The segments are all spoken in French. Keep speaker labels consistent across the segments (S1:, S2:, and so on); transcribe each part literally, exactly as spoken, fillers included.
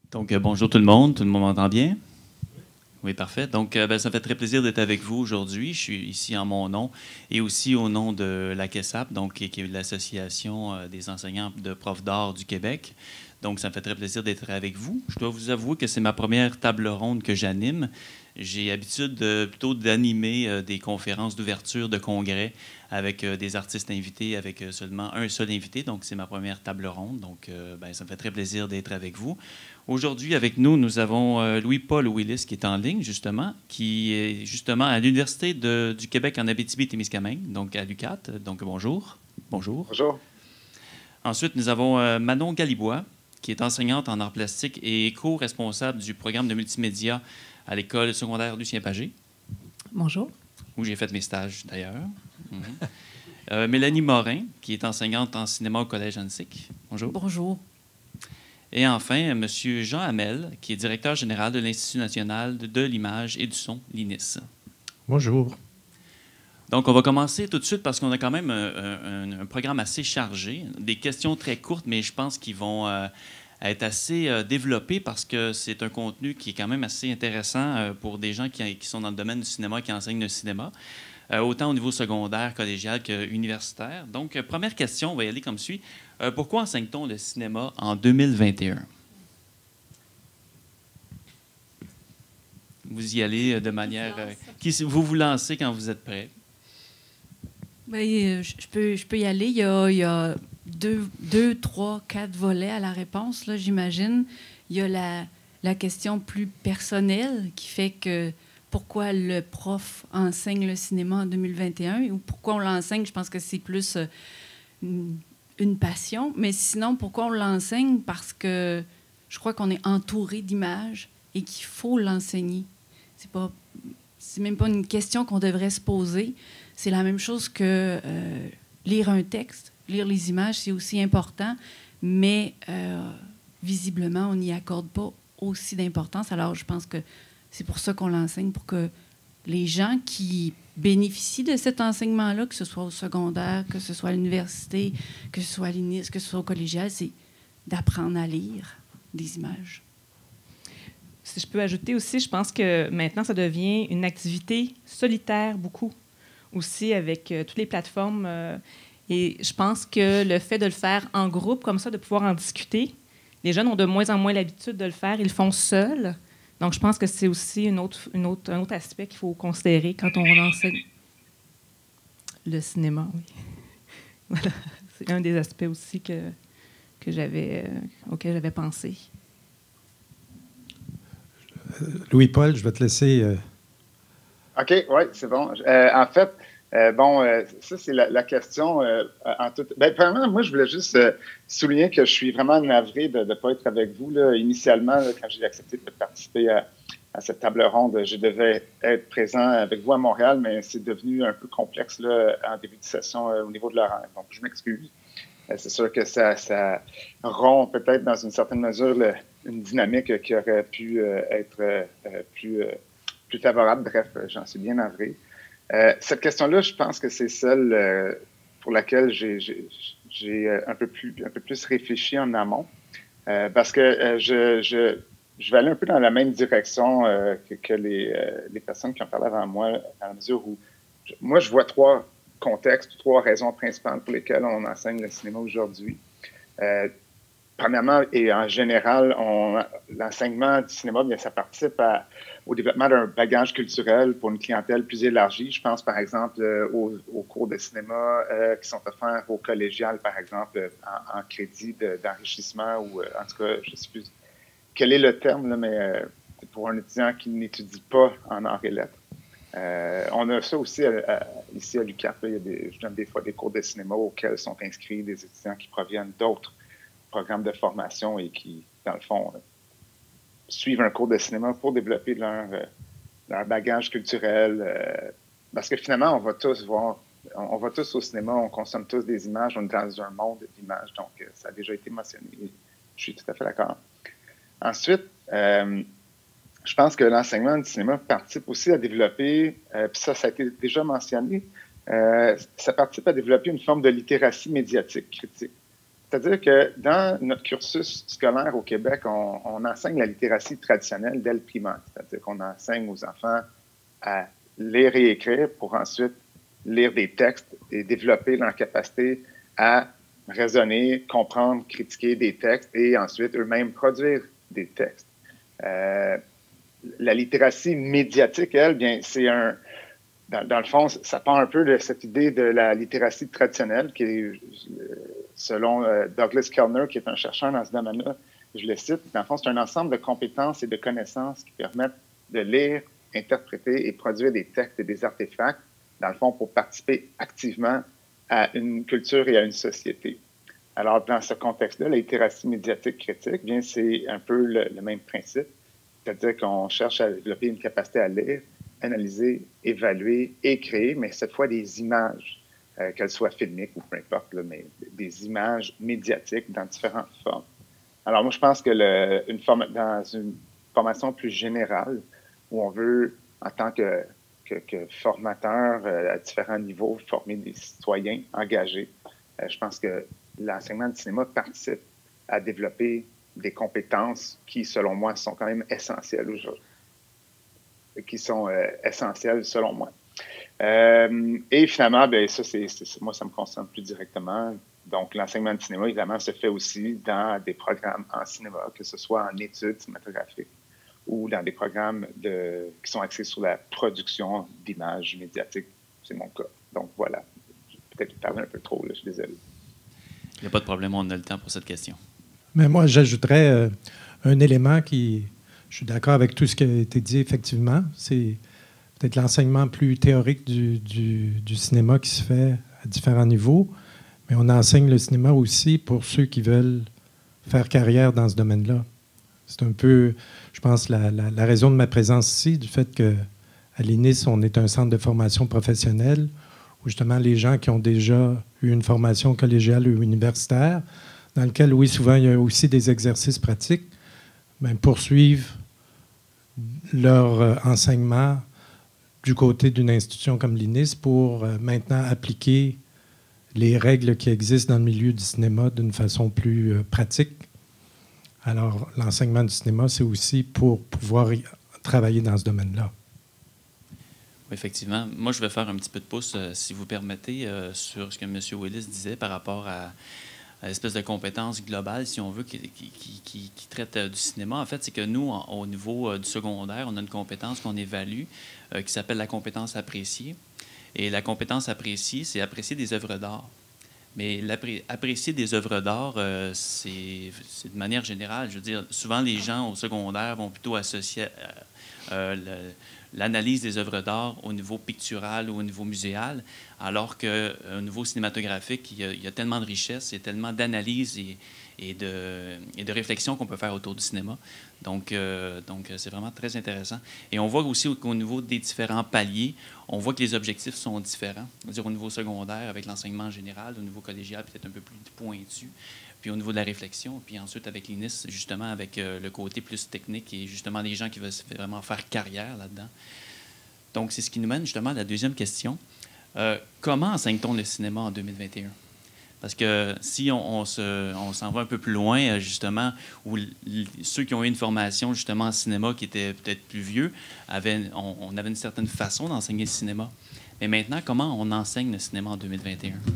S1: Donc, euh, bonjour tout le monde. Tout le monde m'entend bien? Oui, parfait. Donc, euh, ben, ça me fait très plaisir d'être avec vous aujourd'hui. Je suis ici en mon nom et aussi au nom de l'A Q E S A P, donc, qui est l'Association euh, des enseignants de profs d'art du Québec. Donc, ça me fait très plaisir d'être avec vous. Je dois vous avouer que c'est ma première table ronde que j'anime. J'ai l'habitude de, plutôt d'animer euh, des conférences d'ouverture de congrès avec euh, des artistes invités, avec euh, seulement un seul invité. Donc, c'est ma première table ronde. Donc, euh, ben, ça me fait très plaisir d'être avec vous. Aujourd'hui, avec nous, nous avons euh, Louis-Paul Willis qui est en ligne, justement, qui est justement à l'Université de- du Québec en Abitibi-Témiscamingue, donc à l'U Q A T. Donc, bonjour. Bonjour.
S2: Bonjour.
S1: Ensuite, nous avons euh, Manon Galibois, qui est enseignante en arts plastiques et co-responsable du programme de multimédia à l'école secondaire Lucien Pagé.
S3: Bonjour.
S1: Où j'ai fait mes stages, d'ailleurs. Mm-hmm. euh, Mélanie Morin, qui est enseignante en cinéma au Collège Annecy. Bonjour.
S3: Bonjour.
S1: Et enfin, M. Jean Hamel, qui est directeur général de l'Institut national de l'image et du son, l'I N I S.
S4: Bonjour.
S1: Donc, on va commencer tout de suite parce qu'on a quand même un, un, un programme assez chargé, des questions très courtes, mais je pense qu'ils vont euh, être assez euh, développés parce que c'est un contenu qui est quand même assez intéressant euh, pour des gens qui, qui sont dans le domaine du cinéma, qui enseignent le cinéma, euh, autant au niveau secondaire, collégial qu'universitaire. Donc, euh, première question, on va y aller comme suit. Euh, pourquoi enseigne-t-on le cinéma en deux mille vingt et un? Vous y allez de manière... Euh, qui, vous vous lancez quand vous êtes prêt.
S3: Bien, je, peux, je peux y aller. Il y a, il y a deux, deux, trois, quatre volets à la réponse, là, j'imagine. Il y a la, la question plus personnelle qui fait que pourquoi le prof enseigne le cinéma en deux mille vingt et un ou pourquoi on l'enseigne, je pense que c'est plus euh, une, une passion. Mais sinon, pourquoi on l'enseigne? Parce que je crois qu'on est entouré d'images et qu'il faut l'enseigner. C'est pas, c'est même pas une question qu'on devrait se poser. C'est la même chose que euh, lire un texte, lire les images, c'est aussi important, mais euh, visiblement, on n'y accorde pas aussi d'importance. Alors, je pense que c'est pour ça qu'on l'enseigne, pour que les gens qui bénéficient de cet enseignement-là, que ce soit au secondaire, que ce soit à l'université, que ce soit à l'I N I S, que ce soit au collégial, c'est d'apprendre à lire des images.
S5: Si je peux ajouter aussi, je pense que maintenant, ça devient une activité solitaire beaucoup. Aussi avec euh, toutes les plateformes. Euh, et je pense que le fait de le faire en groupe, comme ça, de pouvoir en discuter, les jeunes ont de moins en moins l'habitude de le faire. Ils le font seuls. Donc, je pense que c'est aussi une autre, une autre, un autre aspect qu'il faut considérer quand on enseigne le cinéma. Oui. Voilà. C'est un des aspects aussi que, que j'avais, euh, auquel j'avais pensé.
S4: Louis-Paul, je vais te laisser... Euh...
S2: OK, oui, c'est bon. Euh, en fait, euh, bon, euh, ça, c'est la, la question euh, en tout... Bien, premièrement, moi, je voulais juste euh, souligner que je suis vraiment navré de ne pas être avec vous. Là. Initialement, là, quand j'ai accepté de participer à, à cette table ronde, je devais être présent avec vous à Montréal, mais c'est devenu un peu complexe là, en début de session euh, au niveau de l'horaire. Donc, je m'excuse. Euh, c'est sûr que ça, ça rompt peut-être dans une certaine mesure le, une dynamique qui aurait pu euh, être euh, plus... Euh, plus favorable. Bref, j'en suis bien navré. Euh, cette question-là, je pense que c'est celle euh, pour laquelle j'ai, j'ai, j'ai un, peu plus, un peu plus réfléchi en amont. Euh, parce que euh, je, je, je vais aller un peu dans la même direction euh, que, que les, euh, les personnes qui ont parlé avant moi, dans la mesure où je, moi, je vois trois contextes, trois raisons principales pour lesquelles on enseigne le cinéma aujourd'hui. Euh, Premièrement, et en général, on, l'enseignement du cinéma, bien, ça participe à, au développement d'un bagage culturel pour une clientèle plus élargie. Je pense, par exemple, euh, aux, aux cours de cinéma euh, qui sont offerts au collégial, par exemple, en, en crédit de, d'enrichissement ou, euh, en tout cas, je ne sais plus quel est le terme, là, mais euh, pour un étudiant qui n'étudie pas en arts et lettres. Euh, on a ça aussi à, à, ici à l'U Q A P. Là, il y a des, je donne des fois des cours de cinéma auxquels sont inscrits des étudiants qui proviennent d'autres programmes de formation et qui, dans le fond, euh, suivent un cours de cinéma pour développer leur, euh, leur bagage culturel. Euh, parce que finalement, on va tous voir, on, on va tous au cinéma, on consomme tous des images, on est dans un monde d'images, donc euh, ça a déjà été mentionné. Je suis tout à fait d'accord. Ensuite, euh, je pense que l'enseignement du cinéma participe aussi à développer, euh, puis ça, ça a été déjà mentionné, euh, ça participe à développer une forme de littératie médiatique critique. C'est-à-dire que dans notre cursus scolaire au Québec, on, on enseigne la littératie traditionnelle dès le primaire. C'est-à-dire qu'on enseigne aux enfants à lire et écrire pour ensuite lire des textes et développer leur capacité à raisonner, comprendre, critiquer des textes et ensuite eux-mêmes produire des textes. Euh, la littératie médiatique, elle, bien, c'est un... Dans, dans le fond, ça part un peu de cette idée de la littératie traditionnelle qui est, selon euh, Douglas Kellner, qui est un chercheur dans ce domaine-là, je le cite, dans le fond, c'est un ensemble de compétences et de connaissances qui permettent de lire, interpréter et produire des textes et des artefacts, dans le fond, pour participer activement à une culture et à une société. Alors, dans ce contexte-là, la littératie médiatique critique, bien, c'est un peu le, le même principe, c'est-à-dire qu'on cherche à développer une capacité à lire, analyser, évaluer et créer, mais cette fois des images, euh, qu'elles soient filmiques ou peu importe, là, mais des images médiatiques dans différentes formes. Alors moi, je pense que le, une forme, dans une formation plus générale, où on veut, en tant que, que, que formateur euh, à différents niveaux, former des citoyens engagés, euh, je pense que l'enseignement du cinéma participe à développer des compétences qui, selon moi, sont quand même essentielles aujourd'hui. qui sont euh, essentielles selon moi. Euh, et finalement, bien, ça, c'est, c'est, moi, ça me concerne plus directement. Donc, l'enseignement de cinéma, évidemment, se fait aussi dans des programmes en cinéma, que ce soit en études cinématographiques ou dans des programmes de, qui sont axés sur la production d'images médiatiques. C'est mon cas. Donc, voilà. J'ai peut-être parlé un peu trop, là, je suis désolé.
S1: Il n'y a pas de problème, on a le temps pour cette question.
S4: Mais moi, j'ajouterais euh, un élément qui... Je suis d'accord avec tout ce qui a été dit, effectivement. C'est peut-être l'enseignement plus théorique du, du, du cinéma qui se fait à différents niveaux, mais on enseigne le cinéma aussi pour ceux qui veulent faire carrière dans ce domaine-là. C'est un peu, je pense, la, la, la raison de ma présence ici, du fait qu'à l'I N I S, on est un centre de formation professionnelle où justement les gens qui ont déjà eu une formation collégiale ou universitaire, dans lequel, oui, souvent, il y a aussi des exercices pratiques, bien, poursuivent leur euh, enseignement du côté d'une institution comme l'I N I S pour euh, maintenant appliquer les règles qui existent dans le milieu du cinéma d'une façon plus euh, pratique. Alors, l'enseignement du cinéma, c'est aussi pour pouvoir y travailler dans ce domaine-là.
S1: Oui, effectivement. Moi, je vais faire un petit peu de pouce, euh, si vous permettez, euh, sur ce que M. Willis disait par rapport à à l'espèce de compétence globale, si on veut, qui, qui, qui, qui traite euh, du cinéma. En fait, c'est que nous, en, au niveau euh, du secondaire, on a une compétence qu'on évalue euh, qui s'appelle la compétence appréciée. Et la compétence appréciée, c'est apprécier des œuvres d'art. Mais apprécier des œuvres d'art, euh, c'est de manière générale. Je veux dire, souvent, les gens au secondaire vont plutôt associer euh, euh, le, l'analyse des œuvres d'art au niveau pictural ou au niveau muséal, alors qu'au niveau cinématographique, il y, a, il y a tellement de richesse, il y a tellement d'analyse et, et, de, et de réflexion qu'on peut faire autour du cinéma. Donc, euh, donc c'est vraiment très intéressant. Et on voit aussi qu'au niveau des différents paliers, on voit que les objectifs sont différents. C'est-à-dire au niveau secondaire, avec l'enseignement général, au niveau collégial, peut-être un peu plus pointu, puis au niveau de la réflexion, puis ensuite avec l'I N I S, justement, avec euh, le côté plus technique et justement des gens qui veulent vraiment faire carrière là-dedans. Donc, c'est ce qui nous mène justement à la deuxième question. Euh, comment enseigne-t-on le cinéma en deux mille vingt et un? Parce que si on, on, se, on s'en va un peu plus loin, justement, où ceux qui ont eu une formation justement en cinéma qui était peut-être plus vieux, avaient, on, on avait une certaine façon d'enseigner le cinéma. Mais maintenant, comment on enseigne le cinéma en deux mille vingt et un?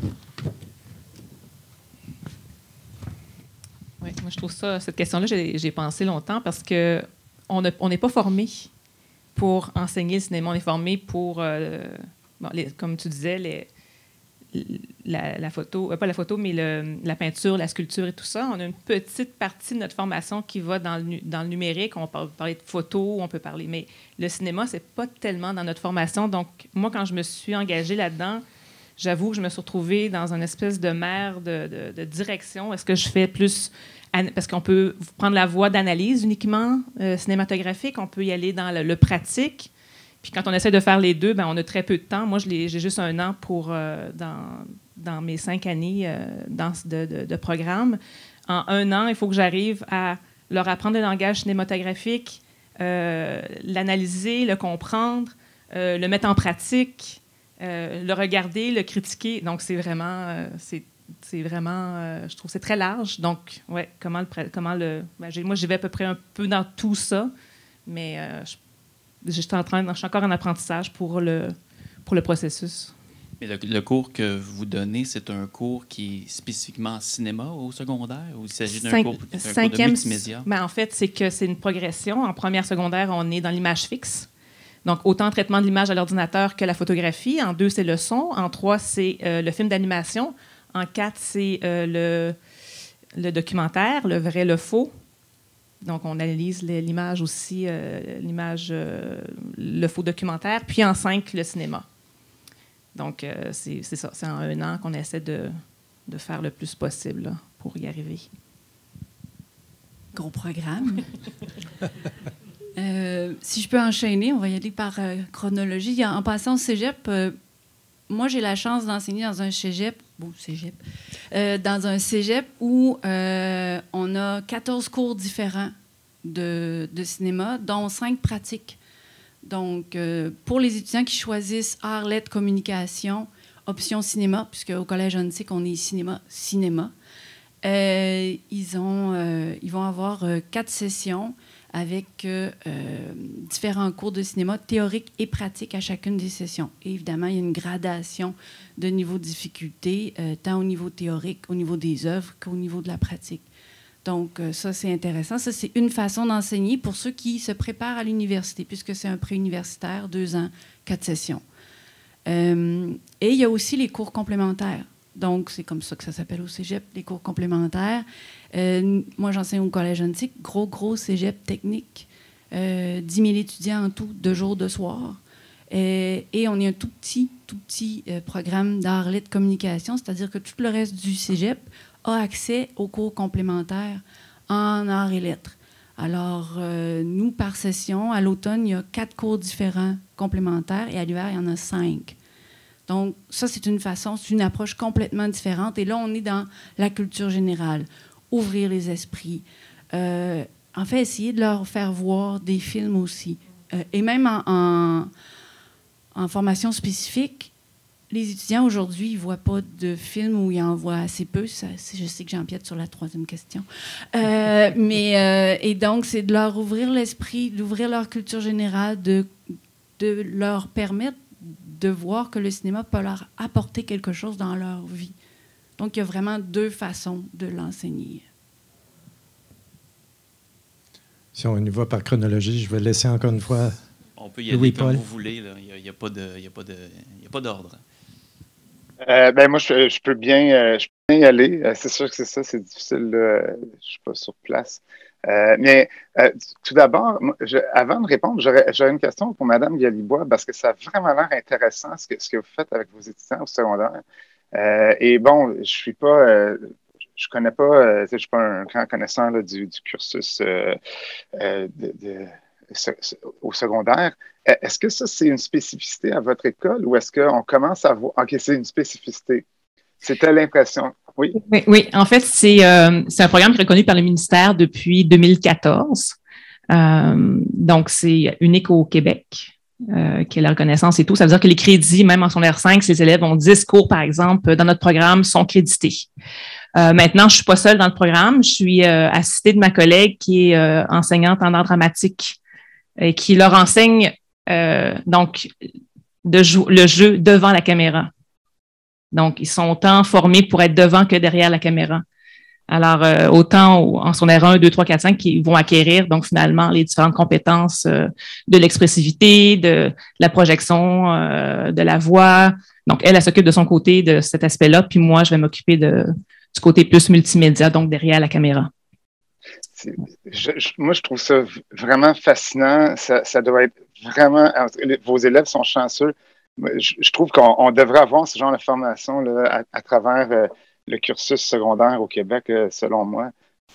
S5: Oui, moi je trouve ça, cette question-là, j'ai, j'ai pensé longtemps parce que on n'est pas formé pour enseigner le cinéma. On est formé pour, euh, bon, les, comme tu disais, les, la, la photo, euh, pas la photo, mais le, la peinture, la sculpture et tout ça. On a une petite partie de notre formation qui va dans le, dans le numérique. On peut parler de photo, on peut parler, mais le cinéma, c'est pas tellement dans notre formation. Donc, moi, quand je me suis engagée là-dedans, j'avoue que je me suis retrouvée dans une espèce de mer de, de, de direction. Est-ce que je fais plus... Parce qu'on peut prendre la voie d'analyse uniquement euh, cinématographique, on peut y aller dans le, le pratique. Puis quand on essaie de faire les deux, ben, on a très peu de temps. Moi, je l'ai, j'ai juste un an pour, euh, dans, dans mes cinq années euh, dans, de, de, de programme. En un an, il faut que j'arrive à leur apprendre le langage cinématographique, euh, l'analyser, le comprendre, euh, le mettre en pratique, Euh, le regarder, le critiquer. Donc, c'est vraiment... Euh, c'est, C'est vraiment, euh, je trouve, c'est très large. Donc, ouais, comment le, comment le, ben, moi, j'y vais à peu près un peu dans tout ça, mais euh, je, je, suis en train, je suis encore en apprentissage pour le, pour le processus.
S1: Mais le, le cours que vous donnez, c'est un cours qui est spécifiquement cinéma au secondaire ou il s'agit d'un
S5: Cinq,
S1: cours, d'un
S5: cinquième,
S1: cours de multimédia?
S5: Ben, en fait, c'est que c'est une progression. En première secondaire, on est dans l'image fixe. Donc, autant traitement de l'image à l'ordinateur que la photographie. En deux, c'est le son. En trois, c'est euh, le film d'animation. En quatre, c'est euh, le, le documentaire, le vrai, le faux. Donc, on analyse l'image aussi, euh, l'image, euh, le faux documentaire. Puis en cinq, le cinéma. Donc, euh, c'est ça. C'est en un an qu'on essaie de, de faire le plus possible là, pour y arriver.
S3: Gros programme. euh, si je peux enchaîner, on va y aller par euh, chronologie. En passant au cégep, euh, moi, j'ai la chance d'enseigner dans un cégep, bon, cégep, euh, dans un cégep où euh, on a quatorze cours différents de, de cinéma, dont cinq pratiques. Donc, euh, pour les étudiants qui choisissent arts, lettres, communication, option cinéma, puisque au Collège Ontic, on est cinéma-cinéma, euh, ils, ont, euh, ils vont avoir euh, quatre sessions avec euh, différents cours de cinéma théoriques et pratiques à chacune des sessions. Et évidemment, il y a une gradation de niveau de difficulté, euh, tant au niveau théorique, au niveau des œuvres, qu'au niveau de la pratique. Donc, euh, ça, c'est intéressant. Ça, c'est une façon d'enseigner pour ceux qui se préparent à l'université, puisque c'est un pré-universitaire, deux ans, quatre sessions. Euh, et il y a aussi les cours complémentaires. Donc, c'est comme ça que ça s'appelle au cégep, les cours complémentaires. Euh, moi, j'enseigne au Collège Ontic, gros, gros cégep technique, euh, dix mille étudiants en tout, deux jours de soir. Euh, et on est un tout petit, tout petit euh, programme d'art, lettres, communication, c'est-à-dire que tout le reste du cégep a accès aux cours complémentaires en arts et lettres. Alors, euh, nous, par session, à l'automne, il y a quatre cours différents complémentaires et à l'hiver, il y en a cinq. Donc, ça, c'est une façon, c'est une approche complètement différente. Et là, on est dans la culture générale, ouvrir les esprits. Euh, en fait, essayer de leur faire voir des films aussi. Euh, et même en, en, en formation spécifique, les étudiants, aujourd'hui, ils ne voient pas de films où ils en voient assez peu. Ça, je sais que j'empiète sur la troisième question. Euh, mais, euh, et donc, c'est de leur ouvrir l'esprit, d'ouvrir leur culture générale, de, de leur permettre de voir que le cinéma peut leur apporter quelque chose dans leur vie. Donc, il y a vraiment deux façons de l'enseigner.
S4: Si on y va par chronologie, je vais laisser encore une fois
S1: on peut y aller
S4: Louis
S1: comme
S4: Paul.
S1: vous voulez. Là. Il n'y a, a pas d'ordre.
S2: Euh, ben moi, je, je, peux bien, euh, je peux bien y aller. Euh, c'est sûr que c'est ça, c'est difficile. Euh, je ne suis pas sur place. Euh, mais euh, tout d'abord, avant de répondre, j'aurais une question pour Mme Galibois parce que ça a vraiment l'air intéressant ce que, ce que vous faites avec vos étudiants au secondaire. Euh, et bon, je suis pas, euh, je connais pas, euh, je suis pas un grand connaisseur là, du, du cursus euh, euh, de, de, au secondaire. Est-ce que ça, c'est une spécificité à votre école ou est-ce qu'on commence à voir... OK, c'est une spécificité. C'était l'impression. Oui?
S5: Oui, oui, en fait, c'est euh, un programme qui est reconnu par le ministère depuis deux mille quatorze. Euh, donc, c'est unique au Québec, euh, qui est la reconnaissance et tout. Ça veut dire que les crédits, même en secondaire cinq, ces élèves ont dix cours, par exemple, dans notre programme, sont crédités. Euh, maintenant, je ne suis pas seule dans le programme. Je suis euh, assistée de ma collègue qui est euh, enseignante en art dramatique et qui leur enseigne euh, donc de le jeu devant la caméra. Donc, ils sont autant formés pour être devant que derrière la caméra. Alors, euh, autant au, en secondaire un, deux, trois, quatre, cinq, qui vont acquérir, donc finalement, les différentes compétences euh, de l'expressivité, de la projection, euh, de la voix. Donc, elle, elle s'occupe de son côté de cet aspect-là, puis moi, je vais m'occuper de du côté plus multimédia, donc derrière la caméra.
S2: Je, je, moi, je trouve ça vraiment fascinant. Ça, ça doit être vraiment... Vos élèves sont chanceux. Je, je trouve qu'on devrait avoir ce genre de formation là, à, à travers euh, le cursus secondaire au Québec, euh, selon moi.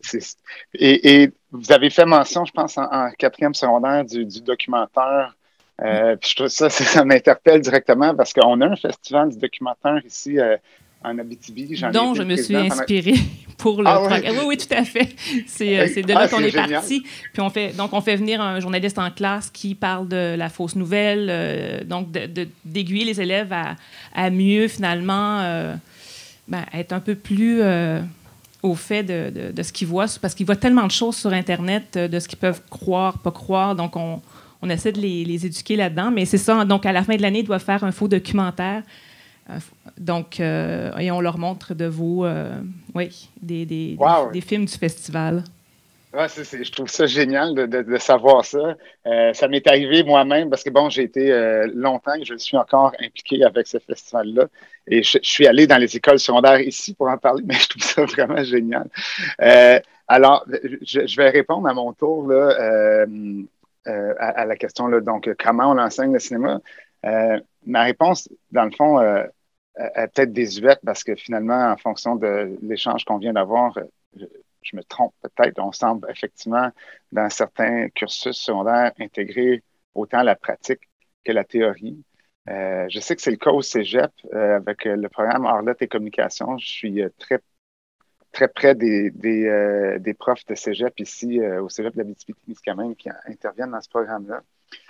S2: Et, et vous avez fait mention, je pense, en, en quatrième secondaire du, du documentaire. Euh, puis je trouve ça, ça, ça m'interpelle directement parce qu'on a un festival du documentaire ici euh, en Abitibi.
S5: Dont je me suis inspirée pendant... pour le ah, programme. Ouais. Oui, oui, tout à fait. C'est euh, de là ah, qu'on est, est parti. Puis on fait, donc, on fait venir un journaliste en classe qui parle de la fausse nouvelle, euh, donc d'aiguiller de, de, les élèves à, à mieux, finalement, euh, ben, être un peu plus euh, au fait de, de, de ce qu'ils voient, parce qu'ils voient tellement de choses sur Internet, de ce qu'ils peuvent croire, pas croire. Donc, on, on essaie de les, les éduquer là-dedans. Mais c'est ça. Donc, à la fin de l'année, ils doivent faire un faux documentaire. Donc, euh, et on leur montre de vos, euh, oui, des, des,
S2: wow.
S5: des, des films du festival.
S2: Ouais, c'est, c'est, je trouve ça génial de, de, de savoir ça. Euh, ça m'est arrivé moi-même parce que, bon, j'ai été euh, longtemps et je suis encore impliqué avec ce festival-là. Et je, je suis allé dans les écoles secondaires ici pour en parler, mais je trouve ça vraiment génial. Euh, alors, je, je vais répondre à mon tour là, euh, euh, à, à la question, là, donc, comment on enseigne le cinéma. Euh, ma réponse, dans le fond, euh, est peut-être désuète parce que finalement, en fonction de l'échange qu'on vient d'avoir, je, je me trompe peut-être. On semble effectivement, dans certains cursus secondaires, intégrer autant la pratique que la théorie. Euh, je sais que c'est le cas au cégep euh, avec le programme Arlette et Communication. Je suis euh, très, très près des, des, euh, des profs de cégep ici euh, au cégep de l'Abitibi-Témiscamingue qui interviennent dans ce programme-là.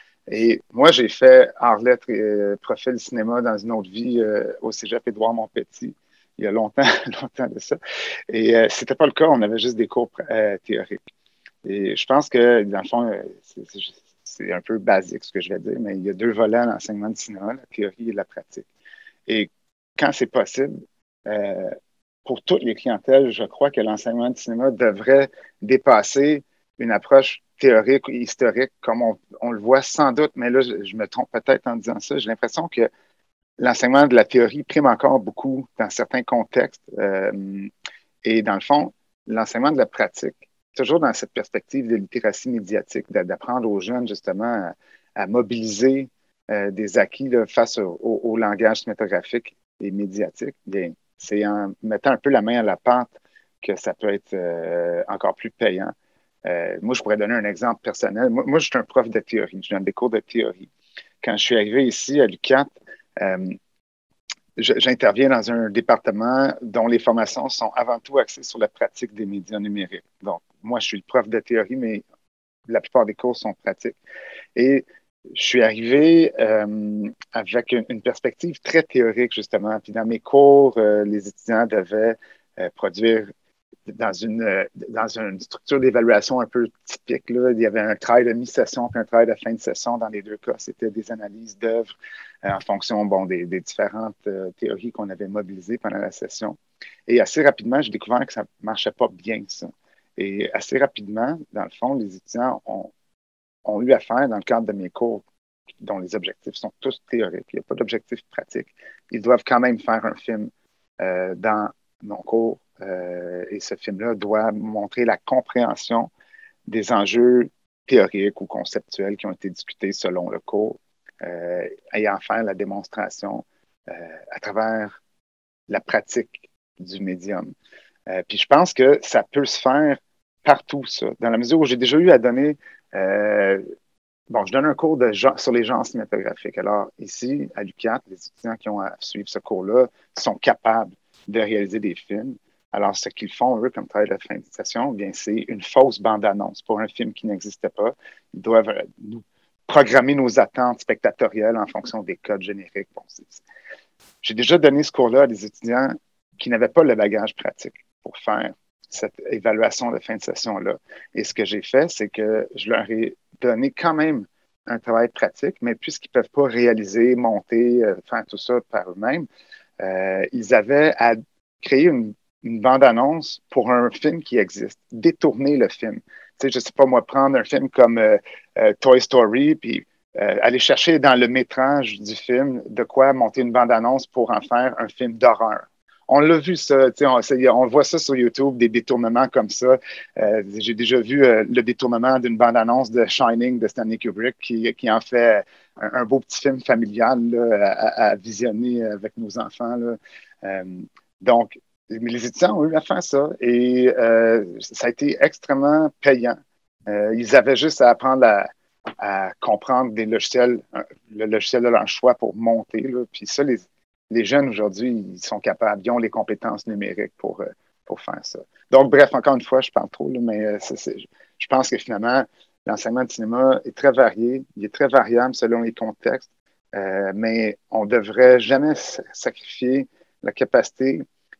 S2: Et moi, j'ai fait arts lettres et euh, profil cinéma dans une autre vie euh, au cégep Édouard-Montpetit, il y a longtemps, longtemps de ça. Et euh, c'était pas le cas, on avait juste des cours euh, théoriques. Et je pense que, dans le fond, c'est, c'est, c'est un peu basique ce que je vais dire, mais il y a deux volets à l'enseignement du cinéma, la théorie et la pratique. Et quand c'est possible, euh, pour toutes les clientèles, je crois que l'enseignement du cinéma devrait dépasser une approche théorique ou historique, comme on, on le voit sans doute, mais là, je, je me trompe peut-être en disant ça. J'ai l'impression que l'enseignement de la théorie prime encore beaucoup dans certains contextes. Euh, et dans le fond, l'enseignement de la pratique, toujours dans cette perspective de littératie médiatique, d'apprendre aux jeunes justement à, à mobiliser euh, des acquis là, face au, au, au langage cinématographique et médiatique, bien, c'est en mettant un peu la main à la pâte que ça peut être euh, encore plus payant. Euh, moi, je pourrais donner un exemple personnel. Moi, moi, je suis un prof de théorie. Je donne des cours de théorie. Quand je suis arrivé ici à l'U Q A T, euh, j'interviens dans un département dont les formations sont avant tout axées sur la pratique des médias numériques. Donc, moi, je suis le prof de théorie, mais la plupart des cours sont pratiques. Et je suis arrivé euh, avec une, une perspective très théorique, justement. Puis dans mes cours, euh, les étudiants devaient euh, produire dans une, euh, dans une structure d'évaluation un peu typique. Là. Il y avait un travail de mi-session puis un travail de fin de session. Dans les deux cas, c'était des analyses d'œuvres euh, en fonction bon, des, des différentes euh, théories qu'on avait mobilisées pendant la session. Et assez rapidement, j'ai découvert que ça ne marchait pas bien, ça. Et assez rapidement, dans le fond, les étudiants ont, ont eu affaire, dans le cadre de mes cours, dont les objectifs sont tous théoriques, il n'y a pas d'objectif pratique. Ils doivent quand même faire un film euh, dans mon cours. Euh, et ce film-là doit montrer la compréhension des enjeux théoriques ou conceptuels qui ont été discutés selon le cours, euh, et en faire la démonstration euh, à travers la pratique du médium. Euh, puis je pense que ça peut se faire partout, ça, dans la mesure où j'ai déjà eu à donner... Euh, bon, je donne un cours de genre, sur les genres cinématographiques. Alors, ici, à l'U Q A T, les étudiants qui ont à suivre ce cours-là sont capables de réaliser des films. Alors, ce qu'ils font, eux, comme travail de fin de session, bien, c'est une fausse bande-annonce pour un film qui n'existait pas. Ils doivent euh, nous programmer nos attentes spectatorielles en fonction des codes génériques. Bon, c'est, c'est... J'ai déjà donné ce cours-là à des étudiants qui n'avaient pas le bagage pratique pour faire cette évaluation de fin de session-là. Et ce que j'ai fait, c'est que je leur ai donné quand même un travail pratique, mais puisqu'ils ne peuvent pas réaliser, monter, euh, faire tout ça par eux-mêmes, euh, ils avaient à créer une, une bande-annonce pour un film qui existe, détourner le film. Tu sais, je ne sais pas, moi, prendre un film comme euh, euh, Toy Story, puis euh, aller chercher dans le métrage du film de quoi monter une bande-annonce pour en faire un film d'horreur. On l'a vu, ça. On, on voit ça sur YouTube, des détournements comme ça. Euh, j'ai déjà vu euh, le détournement d'une bande-annonce de Shining de Stanley Kubrick qui, qui en fait un, un beau petit film familial là, à, à visionner avec nos enfants. Là. Euh, donc, les étudiants ont eu à faire ça et euh, ça a été extrêmement payant. Euh, ils avaient juste à apprendre à, à comprendre des logiciels, le logiciel de leur choix pour monter. Là. Puis ça, les Les jeunes, aujourd'hui, ils sont capables, ils ont les compétences numériques pour, pour faire ça. Donc, bref, encore une fois, je parle trop, là, mais c'est, c'est, je pense que finalement, l'enseignement de cinéma est très varié, il est très variable selon les contextes, euh, mais on ne devrait jamais sacrifier la capacité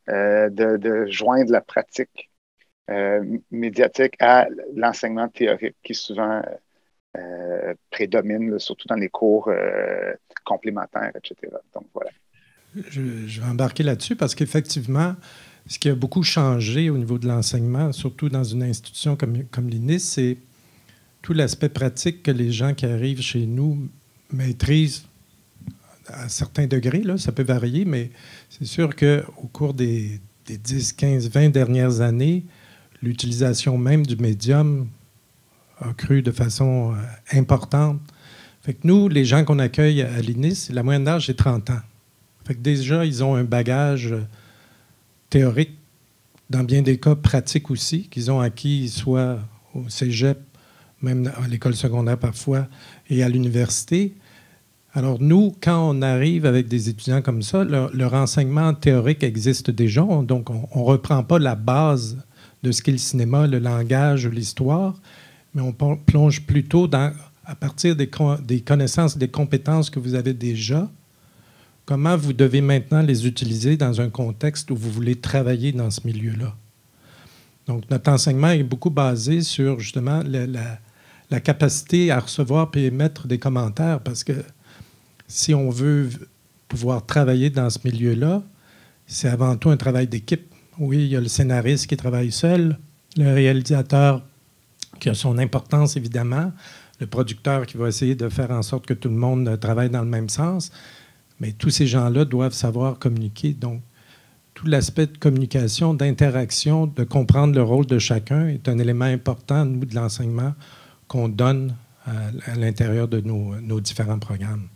S2: euh, de, de joindre la pratique euh, médiatique à l'enseignement théorique qui souvent euh, prédomine, là, surtout dans les cours euh, complémentaires, et cetera. Donc, voilà.
S4: Je, je vais embarquer là-dessus parce qu'effectivement, ce qui a beaucoup changé au niveau de l'enseignement, surtout dans une institution comme, comme l'I N I S, c'est tout l'aspect pratique que les gens qui arrivent chez nous maîtrisent à certains degrés. Là, ça peut varier, mais c'est sûr qu'au cours des, des dix, quinze, vingt dernières années, l'utilisation même du médium a cru de façon euh, importante. Fait que nous, les gens qu'on accueille à l'I N I S, la moyenne d'âge, c'est trente ans. Fait que déjà, ils ont un bagage théorique, dans bien des cas pratique aussi, qu'ils ont acquis soit au cégep, même à l'école secondaire parfois, et à l'université. Alors nous, quand on arrive avec des étudiants comme ça, leur, leur enseignement théorique existe déjà, donc on ne reprend pas la base de ce qu'est le cinéma, le langage, l'histoire, mais on plonge plutôt dans, à partir des, des connaissances, des compétences que vous avez déjà, comment vous devez maintenant les utiliser dans un contexte où vous voulez travailler dans ce milieu-là. Donc, notre enseignement est beaucoup basé sur, justement, la, la, la capacité à recevoir et émettre des commentaires, parce que si on veut pouvoir travailler dans ce milieu-là, c'est avant tout un travail d'équipe. Oui, il y a le scénariste qui travaille seul, le réalisateur qui a son importance, évidemment, le producteur qui va essayer de faire en sorte que tout le monde travaille dans le même sens, mais tous ces gens-là doivent savoir communiquer. Donc, tout l'aspect de communication, d'interaction, de comprendre le rôle de chacun est un élément important, nous, de l'enseignement qu'on donne à, à l'intérieur de nos, nos différents programmes.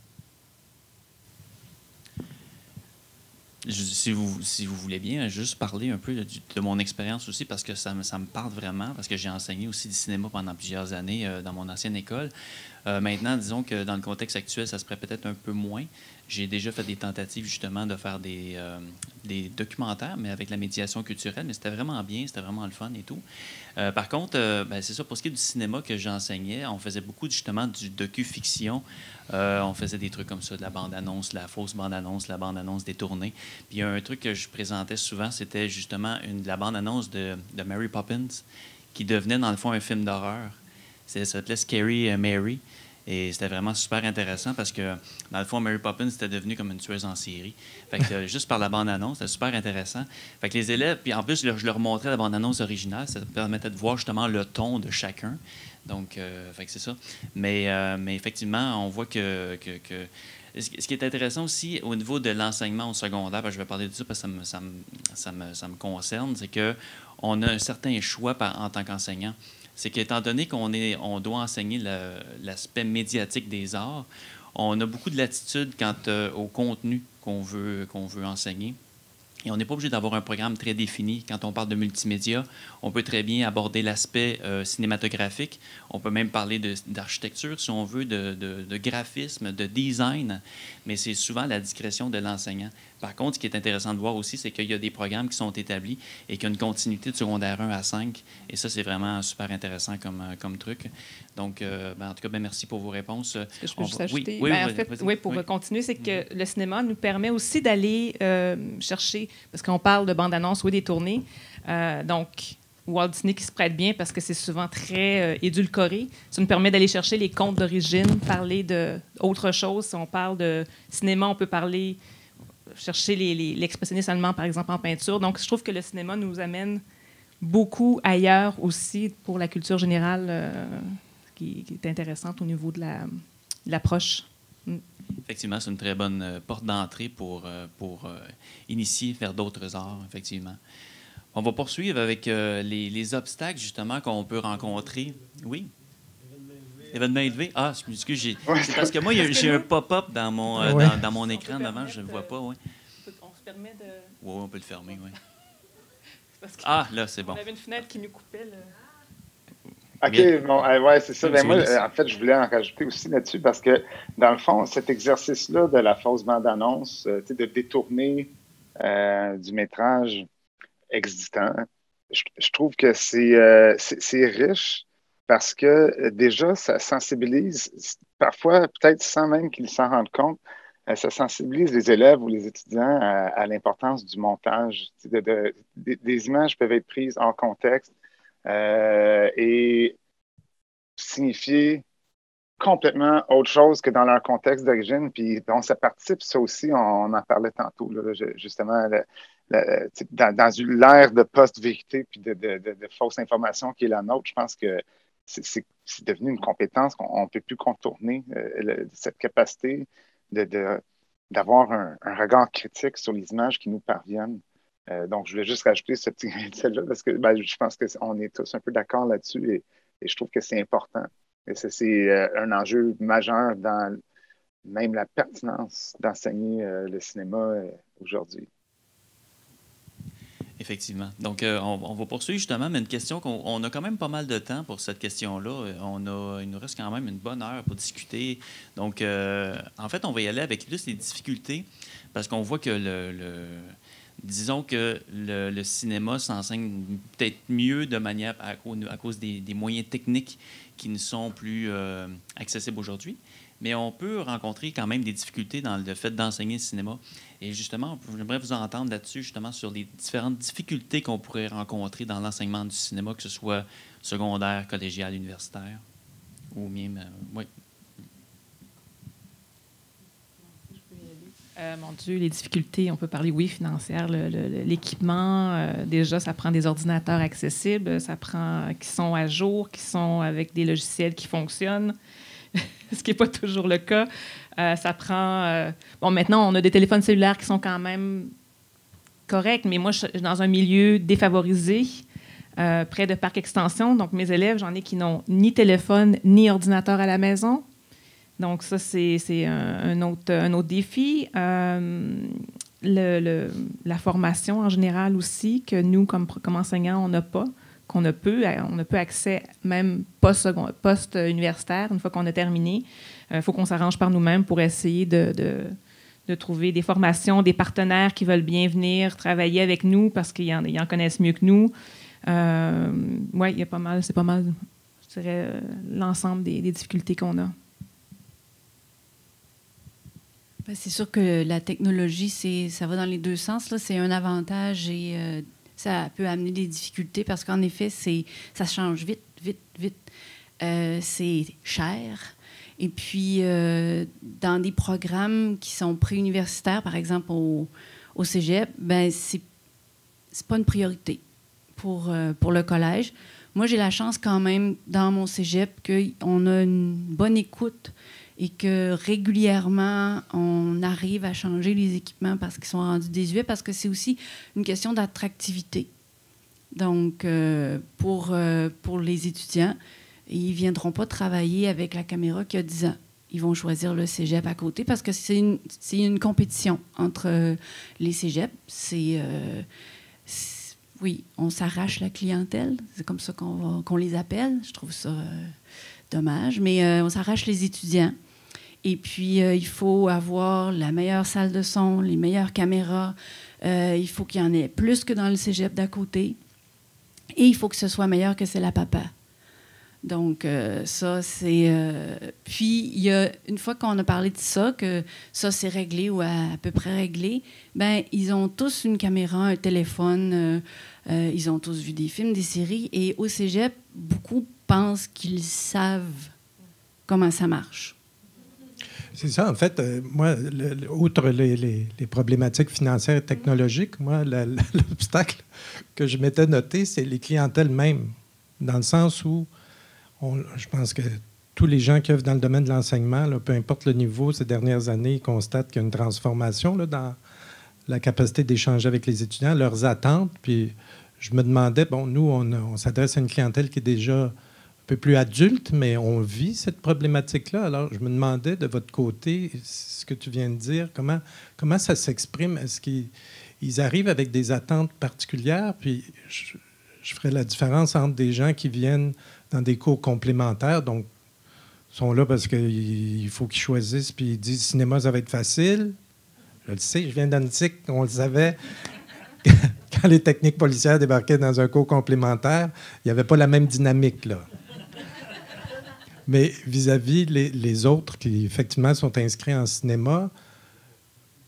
S1: Je, si, vous, si vous voulez bien, juste parler un peu de, de mon expérience aussi, parce que ça me, ça me parle vraiment, parce que j'ai enseigné aussi du cinéma pendant plusieurs années euh, dans mon ancienne école. Euh, maintenant, disons que dans le contexte actuel, ça se ferait peut-être un peu moins. J'ai déjà fait des tentatives, justement, de faire des, euh, des documentaires, mais avec la médiation culturelle, mais c'était vraiment bien, c'était vraiment le fun et tout. Euh, par contre, euh, ben, c'est ça, pour ce qui est du cinéma que j'enseignais, on faisait beaucoup, justement, du docu-fiction. Euh, on faisait des trucs comme ça, de la bande-annonce, la fausse bande-annonce, la bande-annonce détournée. Puis il y a un truc que je présentais souvent, c'était justement une, la bande-annonce de, de Mary Poppins, qui devenait, dans le fond, un film d'horreur. Ça s'appelait Scary Mary. Et c'était vraiment super intéressant parce que, dans le fond, Mary Poppins était devenue comme une tueuse en série. Fait que, euh, juste par la bande-annonce, c'était super intéressant. Fait que les élèves, puis en plus, je leur, je leur montrais la bande-annonce originale, ça permettait de voir justement le ton de chacun. Donc, euh, fait que c'est ça. Mais, euh, mais effectivement, on voit que, que, que... Ce qui est intéressant aussi au niveau de l'enseignement au secondaire, parce que je vais parler de ça parce que ça me, ça me, ça me, ça me concerne, c'est qu'on a un certain choix par, en tant qu'enseignant. C'est qu'étant donné qu'on est, on doit enseigner le, l'aspect médiatique des arts, on a beaucoup de latitude quant euh, au contenu qu'on veut, qu'on veut enseigner. Et on n'est pas obligé d'avoir un programme très défini. Quand on parle de multimédia, on peut très bien aborder l'aspect euh, cinématographique. On peut même parler de, d'architecture, si on veut, de, de, de graphisme, de design. Mais c'est souvent la discrétion de l'enseignant. Par contre, ce qui est intéressant de voir aussi, c'est qu'il y a des programmes qui sont établis et qu'il y a une continuité de secondaire un à cinq. Et ça, c'est vraiment super intéressant comme, comme truc. Donc, euh, ben, en tout cas, ben, merci pour vos réponses.
S5: Est-ce que je peux
S1: on
S5: juste
S1: va...
S5: ajouter?
S1: Oui, oui,
S5: Ben,
S1: oui,
S5: en fait,
S1: vas-y.
S5: oui, pour
S1: oui.
S5: continuer, c'est que le cinéma nous permet aussi d'aller euh, chercher, parce qu'on parle de bande-annonce, oui, des tournées. Euh, donc, Walt Disney qui se prête bien parce que c'est souvent très euh, édulcoré. Ça nous permet d'aller chercher les contes d'origine, parler d'autre chose. Si on parle de cinéma, on peut parler, chercher les, les, l'expressionniste allemand, par exemple, en peinture. Donc, je trouve que le cinéma nous amène beaucoup ailleurs aussi pour la culture générale euh, qui, qui est intéressante au niveau de, la, de l'approche. Mm.
S1: Effectivement, c'est une très bonne euh, porte d'entrée pour, euh, pour euh, initier vers d'autres arts, effectivement. On va poursuivre avec euh, les, les obstacles, justement, qu'on peut rencontrer. Oui? Événement élevé? Ah, je m'excuse, j'ai, c'est parce que moi, y a, j'ai un pop-up dans mon, euh,
S4: ouais.
S1: dans, dans mon écran devant, je ne le vois pas. Oui,
S5: On se permet de...
S1: oui, on peut le fermer, oui.
S5: Parce que
S1: Ah, là, c'est bon.
S5: on avait une fenêtre qui nous coupait. Le...
S2: OK,
S1: Bien.
S2: bon, euh, ouais, c'est ça.
S1: Oui,
S2: Ben moi,
S1: Willis.
S2: euh, en fait, je voulais en rajouter aussi là-dessus parce que, dans le fond, cet exercice-là de la fausse bande-annonce, euh, tu sais, de détourner euh, du métrage existant, je, je trouve que c'est, euh, c'est, c'est riche parce que euh, déjà, ça sensibilise, parfois, peut-être sans même qu'ils s'en rendent compte, euh, ça sensibilise les élèves ou les étudiants à, à l'importance du montage. De, de, de, des images peuvent être prises en contexte euh, et signifier complètement autre chose que dans leur contexte d'origine. Puis, bon, ça participe, ça aussi, on, on en parlait tantôt, là, justement, le, le, dans, dans l'ère de post-vérité puis de, de, de, de fausses informations qui est la nôtre, je pense que c'est devenu une compétence qu'on ne peut plus contourner, euh, le, cette capacité de, de, d'avoir un, un regard critique sur les images qui nous parviennent. Euh, donc, je voulais juste rajouter ce petit grain de sel-là parce que ben, je pense qu'on est tous un peu d'accord là-dessus et, et je trouve que c'est important. Et c'est euh, un enjeu majeur dans même la pertinence d'enseigner euh, le cinéma euh, aujourd'hui.
S1: Effectivement. Donc, euh, on, on va poursuivre justement, mais une question qu'on on a quand même pas mal de temps pour cette question-là. On a, il nous reste quand même une bonne heure pour discuter. Donc, euh, en fait, on va y aller avec plus les difficultés parce qu'on voit que le, le disons que le, le cinéma s'enseigne peut-être mieux de manière à, à cause des, des moyens techniques qui ne sont plus euh, accessibles aujourd'hui. Mais on peut rencontrer quand même des difficultés dans le fait d'enseigner le cinéma. Et justement, j'aimerais vous entendre là-dessus, justement, sur les différentes difficultés qu'on pourrait rencontrer dans l'enseignement du cinéma, que ce soit secondaire, collégial, universitaire, ou même... Euh, oui.
S5: Euh, mon Dieu, les difficultés, on peut parler, oui, financières, l'équipement, euh, déjà, ça prend des ordinateurs accessibles, ça prend qui sont à jour, qui sont avec des logiciels qui fonctionnent, ce qui n'est pas toujours le cas. Euh, ça prend... Euh, bon, maintenant, on a des téléphones cellulaires qui sont quand même corrects, mais moi, je suis dans un milieu défavorisé, euh, près de Parc Extension, donc mes élèves, j'en ai qui n'ont ni téléphone ni ordinateur à la maison. Donc, ça, c'est un, un, autre, un autre défi. Euh, le, le, la formation en général aussi, que nous, comme, comme enseignants, on n'a pas, qu'on a peu. On n'a peu accès, même post-universitaire, une fois qu'on a terminé. Il euh, faut qu'on s'arrange par nous-mêmes pour essayer de, de, de trouver des formations, des partenaires qui veulent bien venir travailler avec nous parce qu'ils en, ils en connaissent mieux que nous. Euh, oui, il y a pas mal, c'est pas mal, je dirais, euh, l'ensemble des, des difficultés qu'on a.
S3: C'est sûr que la technologie, ça va dans les deux sens. C'est un avantage et euh, ça peut amener des difficultés parce qu'en effet, ça change vite, vite, vite. Euh, c'est cher. Et puis, euh, dans des programmes qui sont préuniversitaires, par exemple au, au cégep, ben c'est c'est pas une priorité pour, euh, pour le collège. Moi, j'ai la chance quand même, dans mon cégep, qu'on a une bonne écoute et que régulièrement, on arrive à changer les équipements parce qu'ils sont rendus désuets, parce que c'est aussi une question d'attractivité. Donc, euh, pour, euh, pour les étudiants, ils ne viendront pas travailler avec la caméra qui a dix ans. Ils vont choisir le cégep à côté parce que c'est une, c'est une compétition entre euh, les cégeps. C'est... Euh, oui, on s'arrache la clientèle. C'est comme ça qu'on qu'on les appelle. Je trouve ça euh, dommage. Mais euh, on s'arrache les étudiants. Et puis, euh, il faut avoir la meilleure salle de son, les meilleures caméras. Euh, il faut qu'il y en ait plus que dans le cégep d'à côté. Et il faut que ce soit meilleur que c'est la papa. Donc, euh, ça, c'est... Euh... Puis, il y a, une fois qu'on a parlé de ça, que ça, c'est réglé ou à, à peu près réglé, bien, ils ont tous une caméra, un téléphone, euh, euh, ils ont tous vu des films, des séries, et au cégep, beaucoup pensent qu'ils savent comment ça marche.
S4: C'est ça, en fait, euh, moi, le, le, outre les, les, les problématiques financières et technologiques, moi, l'obstacle que je m'étais noté, c'est les clientèles mêmes, dans le sens où On, je pense que tous les gens qui œuvrent dans le domaine de l'enseignement, peu importe le niveau, ces dernières années, ils constatent qu'il y a une transformation là, dans la capacité d'échanger avec les étudiants, leurs attentes. Puis je me demandais, bon, nous, on, on s'adresse à une clientèle qui est déjà un peu plus adulte, mais on vit cette problématique-là. Alors, je me demandais de votre côté, ce que tu viens de dire, comment, comment ça s'exprime? Est-ce qu'ils arrivent avec des attentes particulières? Puis je, je ferais la différence entre des gens qui viennent dans des cours complémentaires, donc sont là parce qu'il faut qu'ils choisissent, puis ils disent « cinéma, ça va être facile ». Je le sais, je viens d'Annecy, on le savait. Quand les techniques policières débarquaient dans un cours complémentaire, il n'y avait pas la même dynamique, là. Mais vis-à-vis les, les autres qui, effectivement, sont inscrits en cinéma,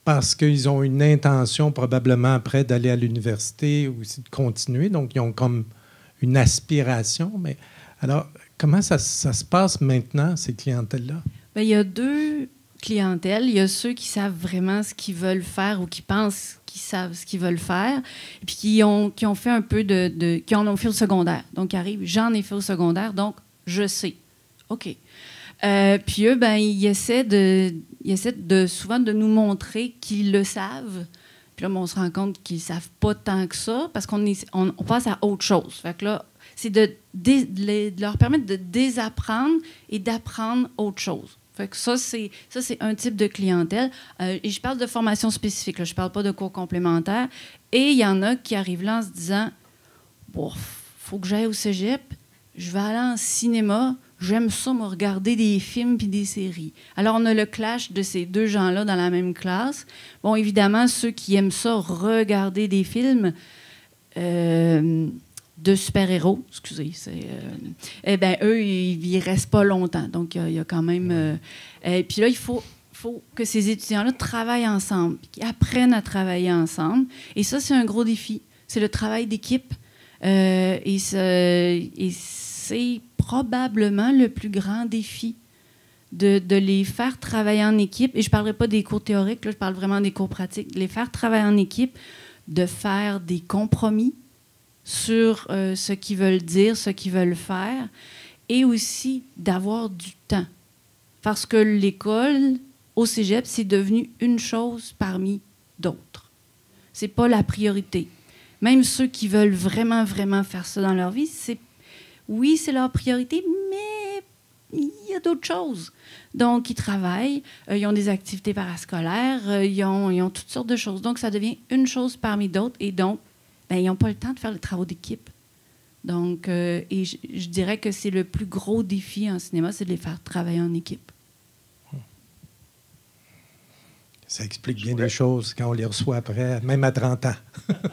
S4: parce qu'ils ont une intention probablement après d'aller à l'université ou aussi de continuer. Donc, ils ont comme une aspiration. Mais alors, comment ça, ça se passe maintenant, ces clientèles-là?
S3: Bien, il y a deux clientèles. Il y a ceux qui savent vraiment ce qu'ils veulent faire ou qui pensent qu'ils savent ce qu'ils veulent faire, et puis qui ont, qui ont fait un peu de, de... qui en ont fait au secondaire. Donc, ils arrivent, j'en ai fait au secondaire, donc je sais. OK. Euh, puis eux, ben, ils essaient, de, ils essaient de, souvent de nous montrer qu'ils le savent. Puis là, ben, on se rend compte qu'ils ne savent pas tant que ça parce qu'on est, on, on passe à autre chose. Fait que là, c'est de, de, de leur permettre de désapprendre et d'apprendre autre chose. Fait que ça, c'est, ça, c'est un type de clientèle. Euh, et je parle de formation spécifique, là, je ne parle pas de cours complémentaires. Et il y en a qui arrivent là en se disant « Bon, faut que j'aille au cégep, je vais aller en cinéma, j'aime ça, me regarder des films puis des séries. » Alors, on a le clash de ces deux gens-là dans la même classe. Bon, évidemment, ceux qui aiment ça, regarder des films euh, de super-héros, excusez, c'est, euh, eh bien, eux, ils ne restent pas longtemps. Donc, il y, y a quand même... Euh, et puis là, il faut, faut que ces étudiants-là travaillent ensemble, qu'ils apprennent à travailler ensemble. Et ça, c'est un gros défi. C'est le travail d'équipe. Euh, et, ce, et c'est probablement le plus grand défi de, de les faire travailler en équipe. Et je ne parlerai pas des cours théoriques, là, je parle vraiment des cours pratiques. De les faire travailler en équipe, de faire des compromis sur euh, ce qu'ils veulent dire, ce qu'ils veulent faire, et aussi d'avoir du temps. Parce que l'école, au cégep, c'est devenu une chose parmi d'autres. Ce n'est pas la priorité. Même ceux qui veulent vraiment, vraiment faire ça dans leur vie, c'est, oui, c'est leur priorité, mais il y a d'autres choses. Donc, ils travaillent, euh, ils ont des activités parascolaires, euh, ils, ont, ils ont toutes sortes de choses. Donc, ça devient une chose parmi d'autres, et donc, ben, ils n'ont pas le temps de faire les travaux d'équipe. Donc, euh, et je, je dirais que c'est le plus gros défi en cinéma, c'est de les faire travailler en équipe.
S4: Ça explique bien des choses quand on les reçoit après, même à trente ans.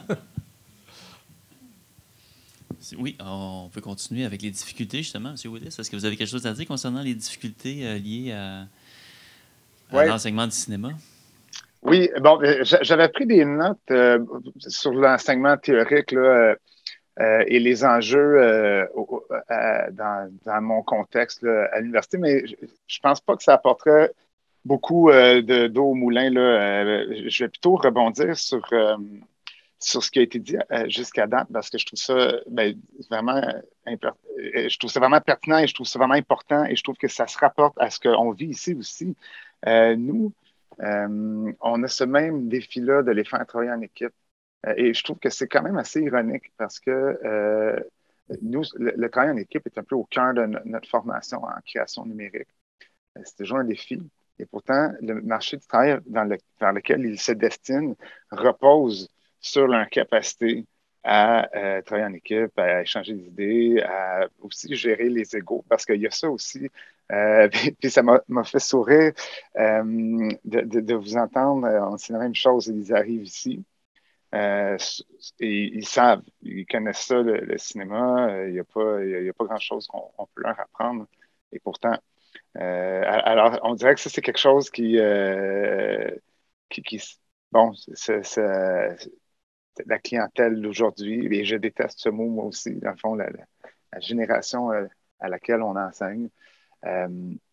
S1: Oui, on peut continuer avec les difficultés, justement, M. Willis. Est-ce que vous avez quelque chose à dire concernant les difficultés euh, liées à, à
S2: ouais.
S1: l'enseignement du cinéma?
S2: Oui, bon, j'avais pris des notes euh, sur l'enseignement théorique là, euh, et les enjeux euh, euh, dans, dans mon contexte là, à l'université, mais je ne pense pas que ça apporterait beaucoup euh, de, d'eau au moulin. Là. Euh, je vais plutôt rebondir sur, euh, sur ce qui a été dit euh, jusqu'à date parce que je trouve ça ben, vraiment je trouve ça vraiment pertinent et je trouve ça vraiment important et je trouve que ça se rapporte à ce qu'on vit ici aussi. Euh, nous, Euh, on a ce même défi-là de les faire travailler en équipe. Euh, et je trouve que c'est quand même assez ironique parce que euh, nous, le, le travail en équipe est un peu au cœur de no- notre formation en création numérique. Euh, c'est toujours un défi. Et pourtant, le marché du travail dans le, vers lequel ils se destinent repose sur leur capacité à euh, travailler en équipe, à échanger des idées, à aussi gérer les égos, parce qu'il y a ça aussi. Euh, puis, puis ça m'a, m'a fait sourire euh, de, de, de vous entendre. Euh, C'est la même chose, ils arrivent ici. Euh, et ils savent, ils connaissent ça, le, le cinéma. Euh, Il n'y a pas, il y a pas grand-chose qu'on on peut leur apprendre. Et pourtant, euh, alors, on dirait que ça, c'est quelque chose qui, euh, qui, qui bon, c'est, c'est, c'est la clientèle d'aujourd'hui, et je déteste ce mot, moi aussi, dans le fond, la, la, la génération euh, à laquelle on enseigne. Euh,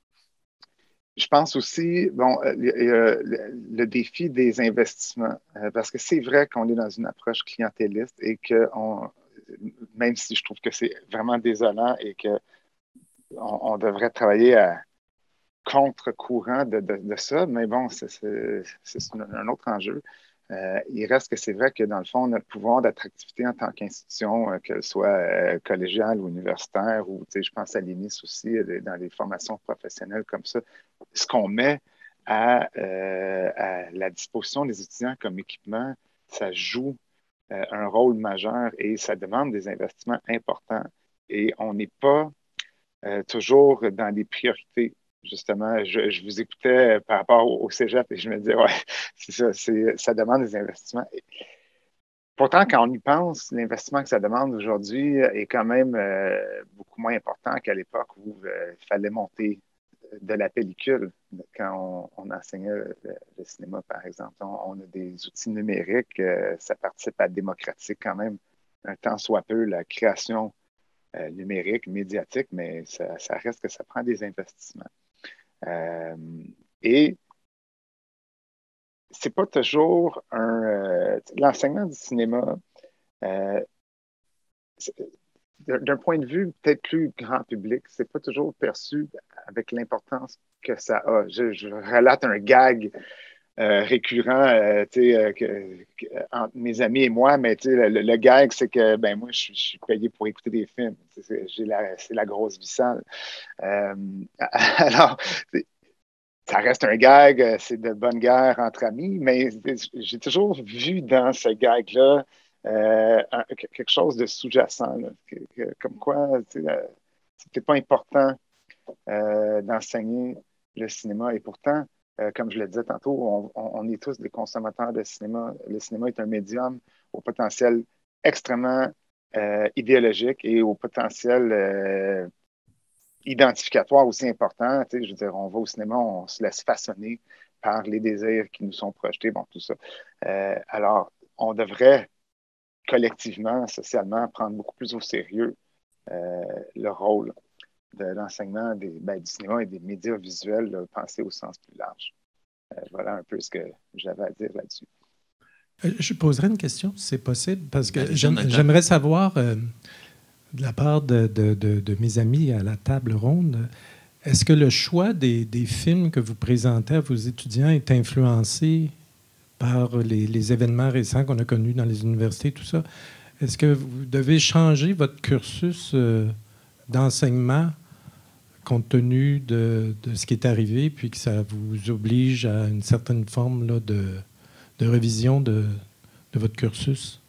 S2: je pense aussi, bon, euh, le, le, le défi des investissements, euh, parce que c'est vrai qu'on est dans une approche clientéliste et que, on, même si je trouve que c'est vraiment désolant et que on, on devrait travailler à contre-courant de, de, de ça, mais bon, c'est, c'est, c'est un, un autre enjeu. Euh, il reste que c'est vrai que, dans le fond, notre pouvoir d'attractivité en tant qu'institution, euh, qu'elle soit euh, collégiale ou universitaire, ou je pense à l'I N I S aussi, euh, dans les formations professionnelles comme ça, ce qu'on met à, euh, à la disposition des étudiants comme équipement, ça joue euh, un rôle majeur et ça demande des investissements importants. Et on n'est pas euh, toujours dans les priorités. Justement, je, je vous écoutais par rapport au, au cégep et je me disais, ouais, c'est ça, c'est, ça demande des investissements. Et pourtant, quand on y pense, l'investissement que ça demande aujourd'hui est quand même euh, beaucoup moins important qu'à l'époque où euh, il fallait monter de la pellicule quand on, on enseignait le, le cinéma, par exemple. On, on a des outils numériques, euh, ça participe à démocratiser quand même un tant soit peu la création euh, numérique, médiatique, mais ça, ça reste que ça prend des investissements. Euh, et c'est pas toujours un... Euh, l'enseignement du cinéma, euh, d'un point de vue peut-être plus grand public, c'est pas toujours perçu avec l'importance que ça a. Je, je relate un gag euh, récurrent euh, euh, que, que, entre mes amis et moi, mais le, le gag, c'est que ben moi, je, je suis payé pour écouter des films. C'est la, la grosse vie sale. Euh, alors, ça reste un gag, c'est de bonne guerre entre amis, mais j'ai toujours vu dans ce gag-là euh, quelque chose de sous-jacent, que, que, comme quoi c'était pas important euh, d'enseigner le cinéma. Et pourtant, euh, comme je le disais tantôt, on, on est tous des consommateurs de cinéma. Le cinéma est un médium au potentiel extrêmement euh, idéologique et au potentiel euh, identificatoire aussi important. Tu sais, je veux dire, on va au cinéma, on se laisse façonner par les désirs qui nous sont projetés, bon, tout ça. Euh, alors, on devrait collectivement, socialement, prendre beaucoup plus au sérieux euh, le rôle de l'enseignement des, ben, du cinéma et des médias visuels, là, penser au sens plus large. Euh, voilà un peu ce que j'avais à dire là-dessus.
S4: Euh, je poserais une question, si c'est possible, parce que j'aimerais savoir... Euh, de la part de, de, de, de mes amis à la table ronde, est-ce que le choix des, des films que vous présentez à vos étudiants est influencé par les, les événements récents qu'on a connus dans les universités, tout ça? Est-ce que vous devez changer votre cursus euh, d'enseignement compte tenu de, de ce qui est arrivé, puis que ça vous oblige à une certaine forme là, de, de révision de, de votre cursus?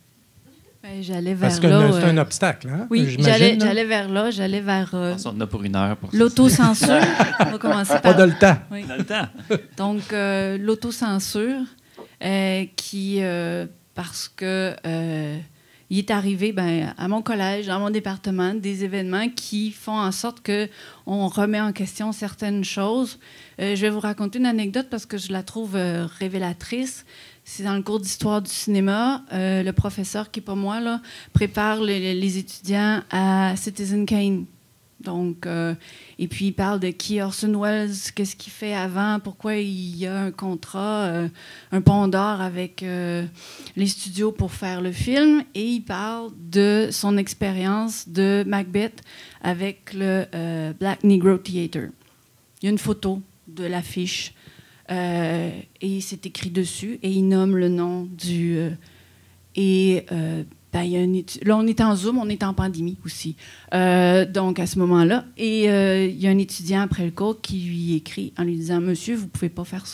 S3: J'allais vers
S4: Parce que
S3: là.
S4: c'est un
S3: euh...
S4: obstacle, hein?
S3: Oui, j'allais, j'allais vers là. J'allais vers. Euh...
S1: On en a pour une heure.
S3: L'autocensure. On va commencer par.
S4: Pas de le temps.
S3: Oui.
S1: On a le temps.
S3: Donc, euh, l'autocensure, euh, qui, euh, parce que euh, il est arrivé ben, à mon collège, dans mon département, des événements qui font en sorte qu'on remet en question certaines choses. Euh, je vais vous raconter une anecdote parce que je la trouve euh, révélatrice. C'est dans le cours d'histoire du cinéma. Euh, le professeur, qui n'est pas moi, là, prépare les, les étudiants à Citizen Kane. Donc, euh, et puis, il parle de qui Orson Welles, qu'est-ce qu'il fait avant, pourquoi il y a un contrat, euh, un pont d'or avec euh, les studios pour faire le film. Et il parle de son expérience de Macbeth avec le euh, Black Negro Theatre. Il y a une photo de l'affiche. Euh, et c'est écrit dessus, et il nomme le nom du... Euh, et euh, ben, il y a une étu- là, on est en Zoom, on est en pandémie aussi. Euh, donc, à ce moment-là, et euh, il y a un étudiant après le cours qui lui écrit en lui disant « Monsieur, vous ne pouvez pas faire ça. »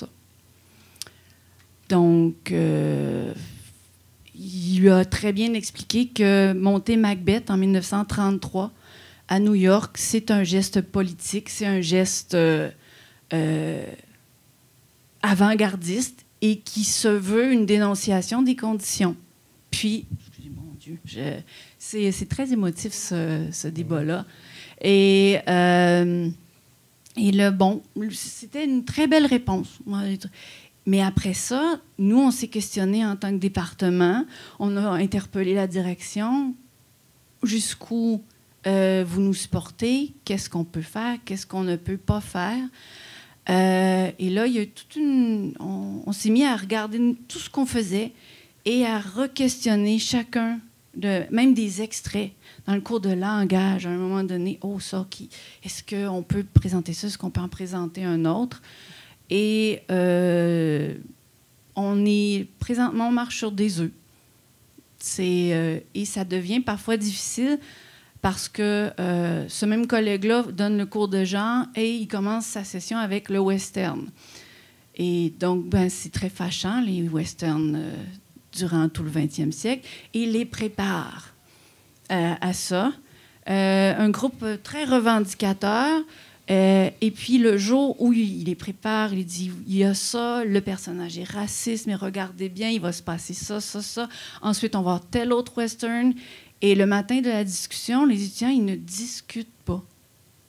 S3: Donc, euh, il lui a très bien expliqué que monter Macbeth en mille neuf cent trente-trois à New York, c'est un geste politique, c'est un geste... Euh, euh, avant-gardiste et qui se veut une dénonciation des conditions. Puis, mon Dieu, je, c'est, c'est très émotif, ce, ce débat-là. Et, euh, et le bon, c'était une très belle réponse. Mais après ça, nous, on s'est questionné en tant que département. On a interpellé la direction. Jusqu'où euh, vous nous supportez? Qu'est-ce qu'on peut faire? Qu'est-ce qu'on ne peut pas faire? Euh, et là, il y a toute une, on, on s'est mis à regarder tout ce qu'on faisait et à re-questionner chacun, de, même des extraits. Dans le cours de langage, à un moment donné, oh, ça, qui, est-ce qu'on peut présenter ça? Est-ce qu'on peut en présenter un autre? Et euh, on est présentement, on marche sur des œufs. C'est, euh, et ça devient parfois difficile parce que euh, ce même collègue-là donne le cours de genre et il commence sa session avec le western. Et donc, ben, c'est très fâchant, les westerns euh, durant tout le vingtième siècle. Et il les prépare euh, à ça. Euh, un groupe très revendicateur. Euh, et puis, le jour où il les prépare, il dit, il y a ça, le personnage est raciste, mais regardez bien, il va se passer ça, ça, ça. Ensuite, on va avoir tel autre western. Et le matin de la discussion, les étudiants, ils ne discutent pas.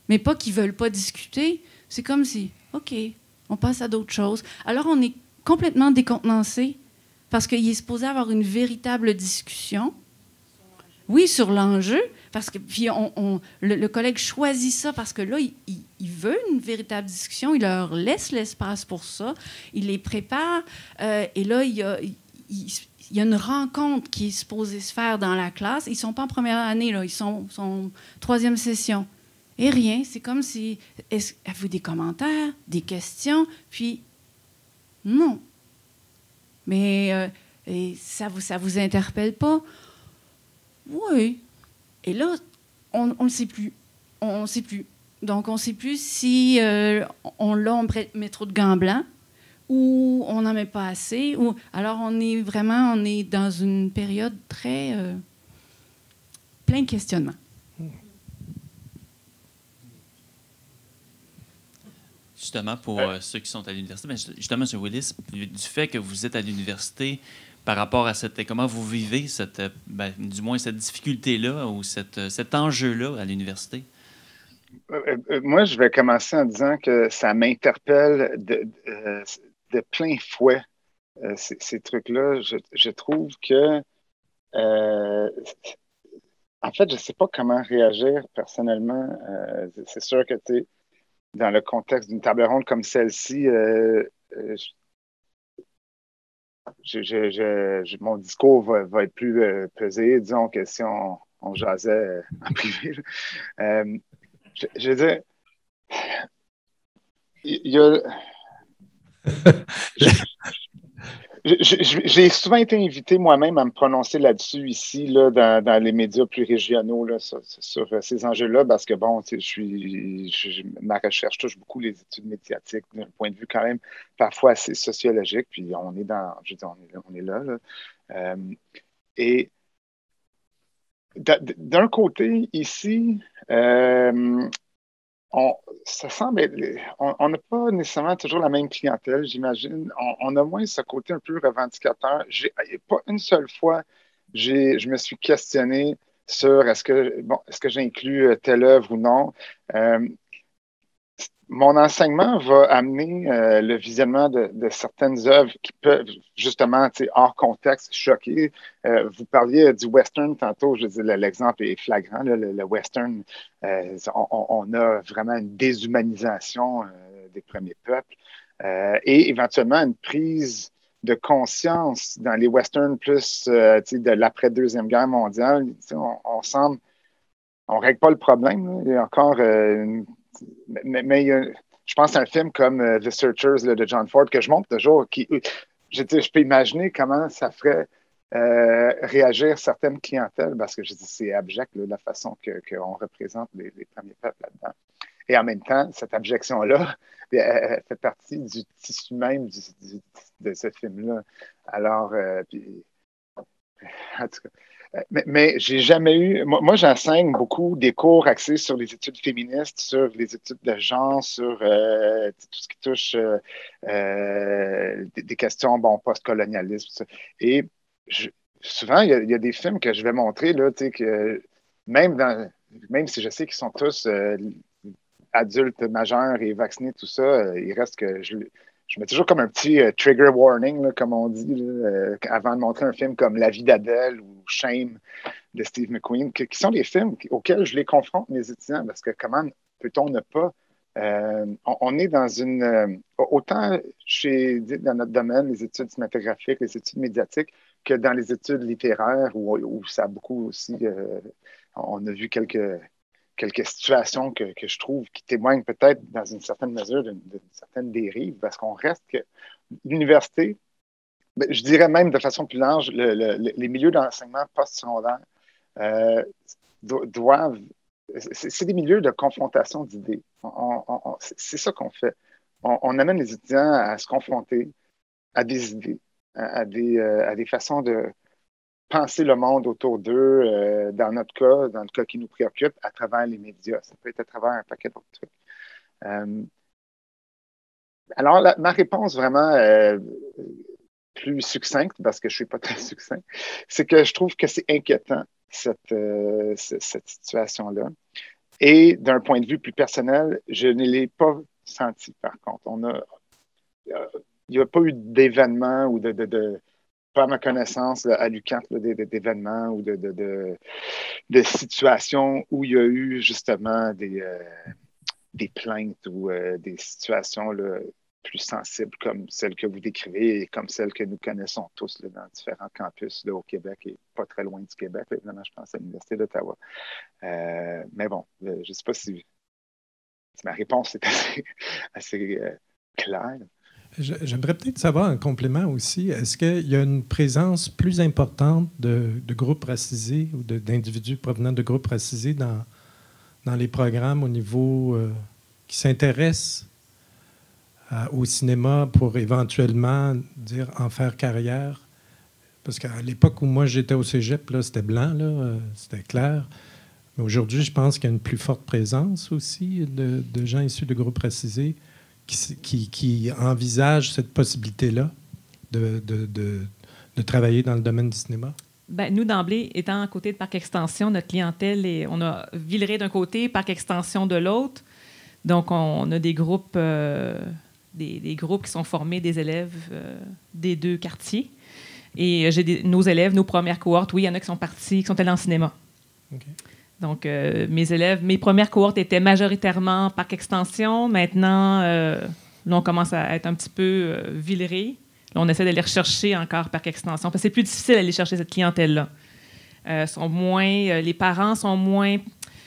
S3: mais pas qu'ils ne veulent pas discuter. C'est comme si, OK, on passe à d'autres choses. Alors, on est complètement décontenancé parce qu'il est supposé avoir une véritable discussion. Oui, sur l'enjeu, parce que puis on, on, le, le collègue choisit ça parce que là, il, il, il veut une véritable discussion, il leur laisse l'espace pour ça, il les prépare, euh, et là, il y, a, il, il y a une rencontre qui est supposée se faire dans la classe. Ils ne sont pas en première année, là, ils sont, sont en troisième session. Et rien, c'est comme si, est-ce, avez-vous des commentaires, des questions, puis non. Mais euh, et ça ne vous, ça vous interpelle pas? Oui. Et là, on ne sait plus. On ne sait plus. Donc, on ne sait plus si euh, on l'a, on met trop de gants blancs ou on n'en met pas assez. Ou, alors, on est vraiment on est dans une période très... Euh, plein de questionnements.
S1: Justement, pour euh, ceux qui sont à l'université, ben, justement, M. Willis, du fait que vous êtes à l'université, par rapport à cette, comment vous vivez cette, ben, du moins cette difficulté-là ou cette, cet enjeu-là à l'université?
S2: Euh, euh, moi, je vais commencer en disant que ça m'interpelle de, de, de plein fouet, euh, ces, ces trucs-là. Je, je trouve que, euh, en fait, je ne sais pas comment réagir personnellement. Euh, c'est sûr que, tu sais, dans le contexte d'une table ronde comme celle-ci, euh, euh, je, je, je, je, mon discours va, va être plus euh, pesé, disons que si on, on jasait euh, en privé. Euh, je, je veux dire, il y a... J'ai souvent été invité moi-même à me prononcer là-dessus ici, là, dans, dans les médias plus régionaux, là, sur, sur ces enjeux-là, parce que, bon, je suis, je, ma recherche touche beaucoup les études médiatiques d'un point de vue quand même parfois assez sociologique, puis on est dans, je veux dire, on est, on est là. là. Euh, et d'un côté, ici, euh, On, ça semble être, on n'a pas nécessairement toujours la même clientèle, j'imagine. On, on a moins ce côté un peu revendicateur. J'ai, pas une seule fois, j'ai, je me suis questionné sur est-ce que, bon, est-ce que j'inclus telle œuvre ou non. Euh, Mon enseignement va amener euh, le visionnement de, de certaines œuvres qui peuvent, justement, hors contexte, choquer. Euh, vous parliez du western tantôt, je dis l'exemple est flagrant. Là, le, le western, euh, on, on, a vraiment une déshumanisation euh, des premiers peuples euh, et éventuellement une prise de conscience dans les westerns plus euh, de l'après-deuxième guerre mondiale. On, on semble, on ne règle pas le problème. Là. Il y a encore euh, une Mais, mais il y a, je pense à un film comme uh, The Searchers là, de John Ford que je montre toujours. Qui, je, je peux imaginer comment ça ferait euh, réagir certaines clientèles parce que je dis c'est abject là, la façon qu'on que représente les, les premiers peuples là-dedans. Et en même temps, cette abjection-là elle, elle fait partie du tissu même du, du, de ce film-là. Alors, euh, puis, en tout cas. Mais, mais j'ai jamais eu. Moi, moi j'enseigne beaucoup des cours axés sur les études féministes, sur les études de genre, sur euh, tout ce qui touche euh, euh, des, des questions, bon, post-colonialisme. Et je, souvent, il y, a, il y a des films que je vais montrer, là, tu sais, que même, dans, même si je sais qu'ils sont tous euh, adultes, majeurs et vaccinés, tout ça, euh, il reste que je. Je mets toujours comme un petit euh, trigger warning, là, comme on dit, là, euh, avant de montrer un film comme La vie d'Adèle ou Shame de Steve McQueen, que, qui sont des films auxquels je les confronte, mes étudiants, parce que comment peut-on ne pas... Euh, on, on est dans une... Euh, autant chez, dans notre domaine, les études cinématographiques, les études médiatiques, que dans les études littéraires, où, où ça a beaucoup aussi... Euh, on a vu quelques... quelques situations que, que je trouve qui témoignent peut-être dans une certaine mesure d'une, d'une certaine dérive, parce qu'on reste que l'université, je dirais même de façon plus large, le, le, les milieux d'enseignement post-secondaire euh, do, doivent... C'est, c'est des milieux de confrontation d'idées. On, on, on, c'est ça qu'on fait. On, on amène les étudiants à se confronter à des idées, à, à, des, euh, à des façons de penser le monde autour d'eux, euh, dans notre cas, dans le cas qui nous préoccupe, à travers les médias. Ça peut être à travers un paquet d'autres trucs. Euh, alors, la, ma réponse vraiment euh, plus succincte, parce que je ne suis pas très succinct, c'est que je trouve que c'est inquiétant, cette, euh, cette situation-là. Et d'un point de vue plus personnel, je ne l'ai pas senti, par contre. On a, il n'y a pas eu d'événement ou de, de, de, pas à ma connaissance, à l'U Q A M, d'événements ou de, de, de, de situations où il y a eu justement des, euh, des plaintes ou euh, des situations là, plus sensibles comme celles que vous décrivez et comme celles que nous connaissons tous là, dans différents campus là, au Québec et pas très loin du Québec. Là, évidemment, je pense à l'Université d'Ottawa. Euh, mais bon, je ne sais pas si, si ma réponse est assez, assez euh, claire.
S4: J'aimerais peut-être savoir en complément aussi, est-ce qu'il y a une présence plus importante de, de groupes racisés ou d'individus provenant de groupes racisés dans, dans les programmes au niveau euh, qui s'intéressent à, au cinéma pour éventuellement dire en faire carrière? Parce qu'à l'époque où moi j'étais au cégep, là, c'était blanc, là, euh, c'était clair. Mais aujourd'hui, je pense qu'il y a une plus forte présence aussi de, de gens issus de groupes racisés Qui, qui, qui envisage cette possibilité-là de, de, de, de travailler dans le domaine du cinéma?
S5: Bien, nous, d'emblée, étant à côté de Parc Extension, notre clientèle, est, on a Villeray d'un côté, Parc Extension de l'autre. Donc, on a des groupes, euh, des, des groupes qui sont formés des élèves euh, des deux quartiers. Et j'ai des, nos élèves, nos premières cohortes, oui, il y en a qui sont partis, qui sont allés en cinéma. Okay. Donc, euh, mes élèves, mes premières cohortes étaient majoritairement Parc Extension. Maintenant, euh, là, on commence à être un petit peu euh, Villeray. Là, on essaie d'aller rechercher encore Parc Extension. Parce que c'est plus difficile d'aller chercher cette clientèle-là. Euh, sont moins, euh, les parents sont moins...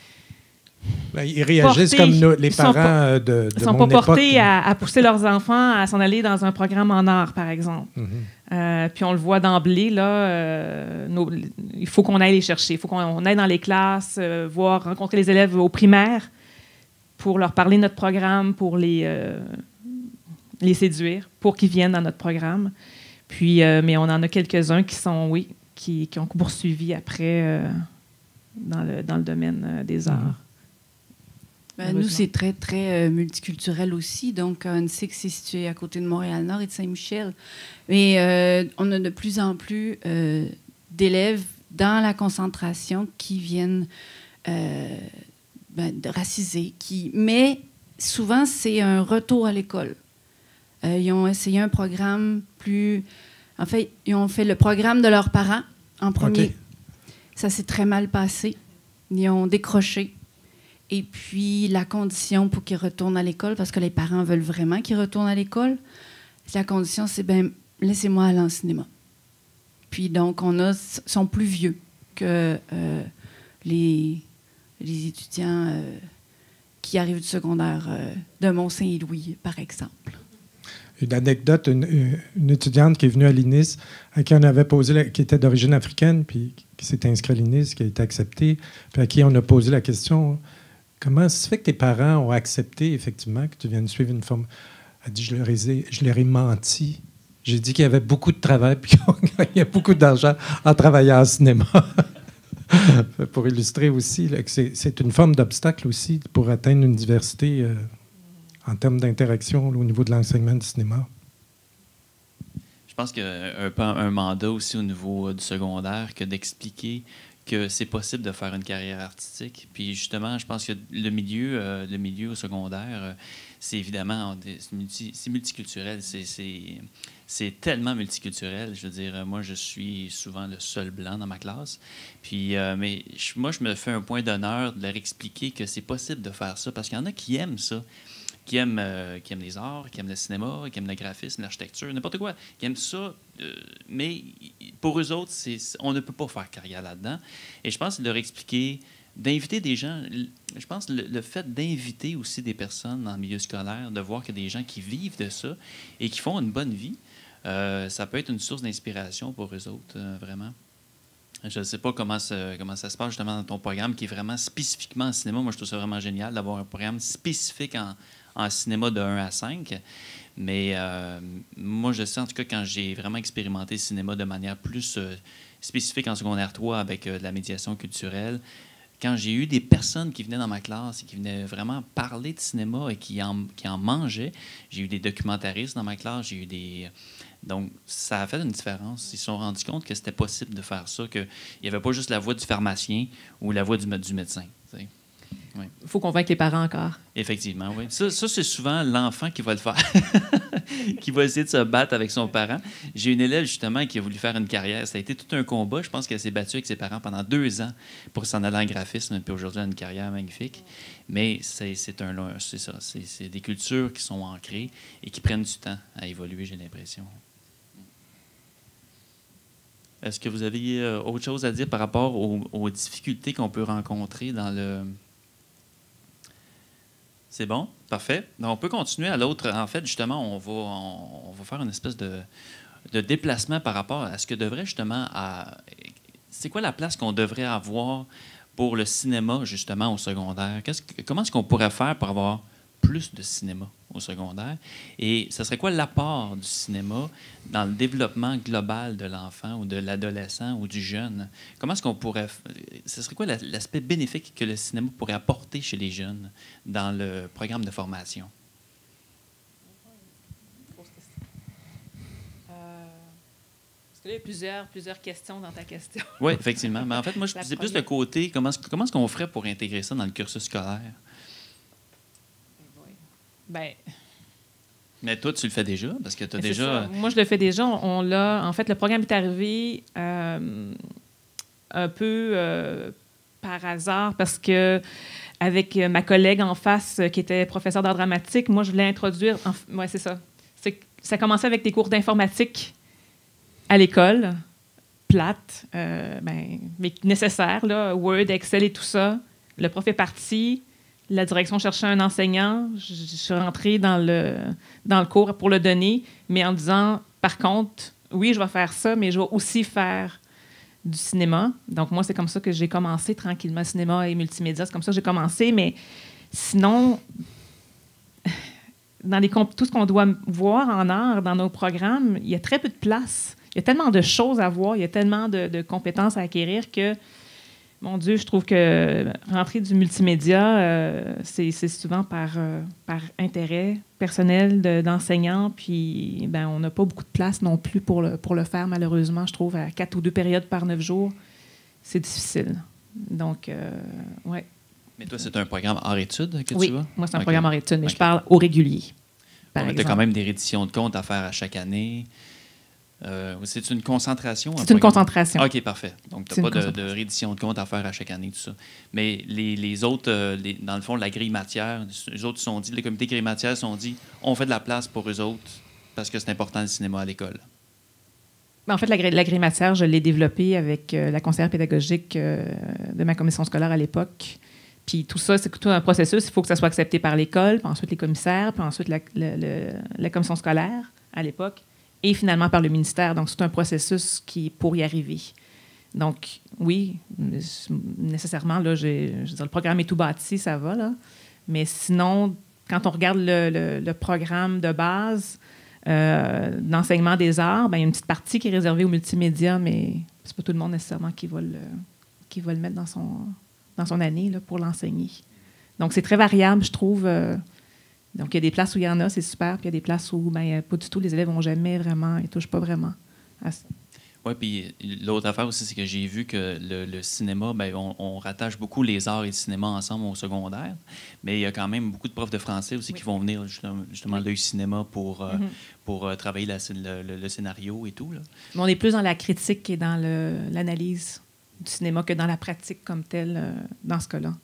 S4: Bien, ils réagissent portés, comme nous, les parents
S5: pas,
S4: de, de
S5: Ils ne sont
S4: mon
S5: pas
S4: époque.
S5: portés à, à pousser leurs enfants à s'en aller dans un programme en art, par exemple.
S4: Mm-hmm.
S5: Euh, puis on le voit d'emblée, là, euh, nos, il faut qu'on aille les chercher. Il faut qu'on aille dans les classes, euh, voir, rencontrer les élèves au primaire pour leur parler de notre programme, pour les, euh, les séduire, pour qu'ils viennent dans notre programme. Puis, euh, mais on en a quelques-uns qui sont, oui, qui, qui ont poursuivi après euh, dans, le, dans le domaine euh, des arts. Mm-hmm.
S3: Ben, nous, c'est très, très euh, multiculturel aussi. Donc, on sait que c'est situé à côté de Montréal-Nord et de Saint-Michel. Mais euh, on a de plus en plus euh, d'élèves dans la concentration qui viennent euh, ben, de racisés. Qui... Mais souvent, c'est un retour à l'école. Euh, ils ont essayé un programme plus... En fait, ils ont fait le programme de leurs parents en premier. Okay. Ça s'est très mal passé. Ils ont décroché. Et puis, la condition pour qu'ils retournent à l'école, parce que les parents veulent vraiment qu'ils retournent à l'école, la condition, c'est, bien, laissez-moi aller en cinéma. Puis, donc, on a, sont plus vieux que euh, les, les étudiants euh, qui arrivent du secondaire euh, de Mont-Saint-Louis, par exemple.
S4: Une anecdote, une, une étudiante qui est venue à l'I N I S, à qui on avait posé, la, qui était d'origine africaine, puis qui s'est inscrite à l'I N I S, qui a été acceptée, puis à qui on a posé la question... Comment ça se fait que tes parents ont accepté, effectivement, que tu viennes suivre une forme? Elle dit, je leur ai, je leur ai menti. J'ai dit qu'il y avait beaucoup de travail puis qu'on gagnait beaucoup d'argent en travaillant en cinéma. Pour illustrer aussi là, que c'est, c'est une forme d'obstacle aussi pour atteindre une diversité euh, en termes d'interaction là, au niveau de l'enseignement du cinéma.
S1: Je pense qu'il y a un, un mandat aussi au niveau du secondaire que d'expliquer que c'est possible de faire une carrière artistique. Puis justement, je pense que le milieu, euh, le milieu au secondaire, euh, c'est évidemment c'est, multi, c'est multiculturel. C'est, c'est, c'est tellement multiculturel. Je veux dire, moi, je suis souvent le seul blanc dans ma classe. Puis, euh, mais je, moi, je me fais un point d'honneur de leur expliquer que c'est possible de faire ça parce qu'il y en a qui aiment ça. Qui aiment, euh, qui aiment les arts, qui aiment le cinéma, qui aiment le graphisme, l'architecture, n'importe quoi, qui aiment ça. Euh, mais pour eux autres, c'est, on ne peut pas faire carrière là-dedans. Et je pense que de leur expliquer, d'inviter des gens, je pense le, le fait d'inviter aussi des personnes dans le milieu scolaire, de voir qu'il y a des gens qui vivent de ça et qui font une bonne vie, euh, ça peut être une source d'inspiration pour eux autres, euh, vraiment. Je ne sais pas comment ça, comment ça se passe justement dans ton programme qui est vraiment spécifiquement en cinéma. Moi, je trouve ça vraiment génial d'avoir un programme spécifique en en cinéma de un à cinq. Mais euh, moi, je sais en tout cas quand j'ai vraiment expérimenté le cinéma de manière plus euh, spécifique en secondaire trois avec euh, de la médiation culturelle, quand j'ai eu des personnes qui venaient dans ma classe et qui venaient vraiment parler de cinéma et qui en, qui en mangeaient, j'ai eu des documentaristes dans ma classe, j'ai eu des... Donc, ça a fait une différence. Ils se sont rendus compte que c'était possible de faire ça, qu'il n'y avait pas juste la voix du pharmacien ou la voix du, du médecin. T'sais. Oui.
S5: Il faut convaincre les parents encore.
S1: Effectivement, oui. Ça, ça c'est souvent l'enfant qui va le faire, qui va essayer de se battre avec son parent. J'ai une élève, justement, qui a voulu faire une carrière. Ça a été tout un combat. Je pense qu'elle s'est battue avec ses parents pendant deux ans pour s'en aller en graphisme, puis aujourd'hui, elle a une carrière magnifique. Mais c'est, c'est, un, c'est ça. C'est, c'est des cultures qui sont ancrées et qui prennent du temps à évoluer, j'ai l'impression. Est-ce que vous avez euh, autre chose à dire par rapport aux, aux difficultés qu'on peut rencontrer dans le... C'est bon? Parfait. Donc, on peut continuer à l'autre. En fait, justement, on va, on, on va faire une espèce de, de déplacement par rapport à ce que devrait justement... À, c'est quoi la place qu'on devrait avoir pour le cinéma, justement, au secondaire? Qu'est-ce que, comment est-ce qu'on pourrait faire pour avoir plus de cinéma au secondaire? Et ce serait quoi l'apport du cinéma dans le développement global de l'enfant ou de l'adolescent ou du jeune? Comment est-ce qu'on pourrait... Ce serait quoi l'aspect bénéfique que le cinéma pourrait apporter chez les jeunes dans le programme de formation?
S5: Euh, parce que là, il y a plusieurs, plusieurs questions dans ta question.
S1: Oui, effectivement. Mais en fait, moi, je disais plus le côté, comment, comment est-ce qu'on ferait pour intégrer ça dans le cursus scolaire?
S5: Ben,
S1: mais toi, tu le fais déjà, parce que tu as déjà...
S5: Ça. Moi, je le fais déjà. On, on l'a... En fait, le programme est arrivé euh, un peu euh, par hasard, parce que avec ma collègue en face, qui était professeure d'art dramatique, moi, je voulais introduire... En... Oui, c'est ça. C'est... Ça commençait avec des cours d'informatique à l'école, plates, euh, ben, mais nécessaires, là, Word, Excel et tout ça. Le prof est parti... La direction cherchait un enseignant. Je, je suis rentrée dans le, dans le cours pour le donner, mais en disant, par contre, oui, je vais faire ça, mais je vais aussi faire du cinéma. Donc, moi, c'est comme ça que j'ai commencé tranquillement, cinéma et multimédia. C'est comme ça que j'ai commencé, mais sinon, dans les comp- tout ce qu'on doit voir en art dans nos programmes, il y a très peu de place. Il y a tellement de choses à voir, il y a tellement de, de compétences à acquérir que mon Dieu, je trouve que rentrer du multimédia, euh, c'est, c'est souvent par, euh, par intérêt personnel de, d'enseignant, puis ben, on n'a pas beaucoup de place non plus pour le, pour le faire, malheureusement, je trouve, à quatre ou deux périodes par neuf jours, c'est difficile. Donc, euh, ouais.
S1: Mais toi, c'est un programme hors-études que
S5: oui,
S1: tu vas?
S5: Oui, moi, c'est un
S1: okay.
S5: programme hors-études, mais
S1: okay.
S5: je parle au régulier, par
S1: bon,
S5: exemple.
S1: Tu as quand même des redditions de comptes à faire à chaque année. Euh, c'est une concentration?
S5: C'est une concentration.
S1: OK, parfait. Donc, tu n'as pas de, de reddition de compte à faire à chaque année, tout ça. Mais les, les autres, euh, les, dans le fond, la grille matière, les autres se sont dit, les comités grille matière se sont dit, on fait de la place pour eux autres parce que c'est important le cinéma à l'école.
S5: En fait, la, la grille matière, je l'ai développée avec euh, la conseillère pédagogique euh, de ma commission scolaire à l'époque. Puis tout ça, c'est tout un processus. Il faut que ça soit accepté par l'école, puis ensuite les commissaires, puis ensuite la, la, la, la commission scolaire à l'époque. Et finalement par le ministère. Donc, c'est un processus qui pour y arriver. Donc, oui, nécessairement, là, j'ai, je veux dire, le programme est tout bâti, ça va, là. Mais sinon, quand on regarde le, le, le programme de base euh, d'enseignement des arts, bien, il y a une petite partie qui est réservée au multimédia, mais c'est pas tout le monde nécessairement qui va le, qui va le mettre dans son, dans son année là, pour l'enseigner. Donc, c'est très variable, je trouve. Euh, Donc, il y a des places où il y en a, c'est super, puis il y a des places où ben, pas du tout, les élèves n'ont jamais vraiment, ils ne touchent pas vraiment à ça.
S1: Oui, puis l'autre affaire aussi, c'est que j'ai vu que le, le cinéma, ben, on, on rattache beaucoup les arts et le cinéma ensemble au secondaire, mais il y a quand même beaucoup de profs de français aussi oui. qui vont venir justement, justement oui. l'œil cinéma pour, euh, mm-hmm. pour euh, travailler la, le, le, le scénario et tout. Là.
S5: Mais on est plus dans la critique et dans le, l'analyse du cinéma que dans la pratique comme telle euh, dans ce cas-là.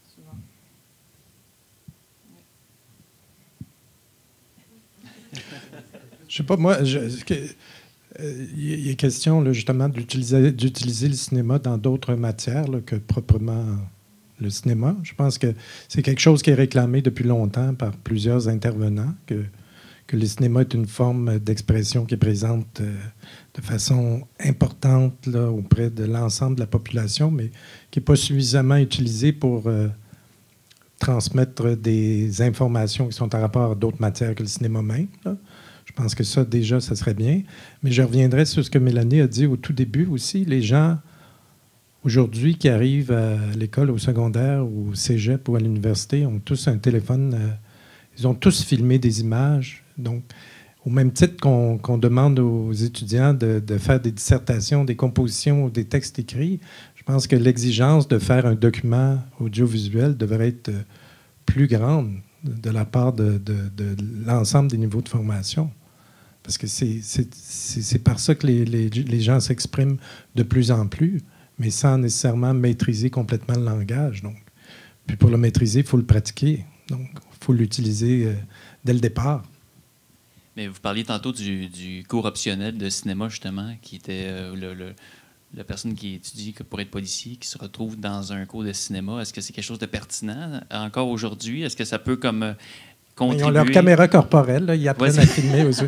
S4: Je sais pas, moi, il euh, y a question là, justement d'utiliser, d'utiliser le cinéma dans d'autres matières là, que proprement le cinéma. Je pense que c'est quelque chose qui est réclamé depuis longtemps par plusieurs intervenants, que, que le cinéma est une forme d'expression qui est présente euh, de façon importante là, auprès de l'ensemble de la population, mais qui n'est pas suffisamment utilisée pour euh, transmettre des informations qui sont en rapport à d'autres matières que le cinéma même, là. Je pense que ça, déjà, ça serait bien. Mais je reviendrai sur ce que Mélanie a dit au tout début aussi. Les gens, aujourd'hui, qui arrivent à l'école, au secondaire, ou au cégep ou à l'université, ont tous un téléphone. Euh, ils ont tous filmé des images. Donc, au même titre qu'on qu'on demande aux étudiants de, de faire des dissertations, des compositions, des textes écrits, je pense que l'exigence de faire un document audiovisuel devrait être plus grande de la part de, de, de l'ensemble des niveaux de formation. Parce que c'est par ça que les, les, les gens s'expriment de plus en plus, mais sans nécessairement maîtriser complètement le langage. Donc. Puis pour le maîtriser, il faut le pratiquer. Donc, il faut l'utiliser euh, dès le départ.
S1: Mais vous parliez tantôt du, du cours optionnel de cinéma, justement, qui était euh, le, le, la personne qui étudie pour être policier, qui se retrouve dans un cours de cinéma. Est-ce que c'est quelque chose de pertinent encore aujourd'hui? Est-ce que ça peut comme euh, contribuer?
S4: Ils ont leur caméra corporelle, là, ils apprennent ouais, à filmer aussi.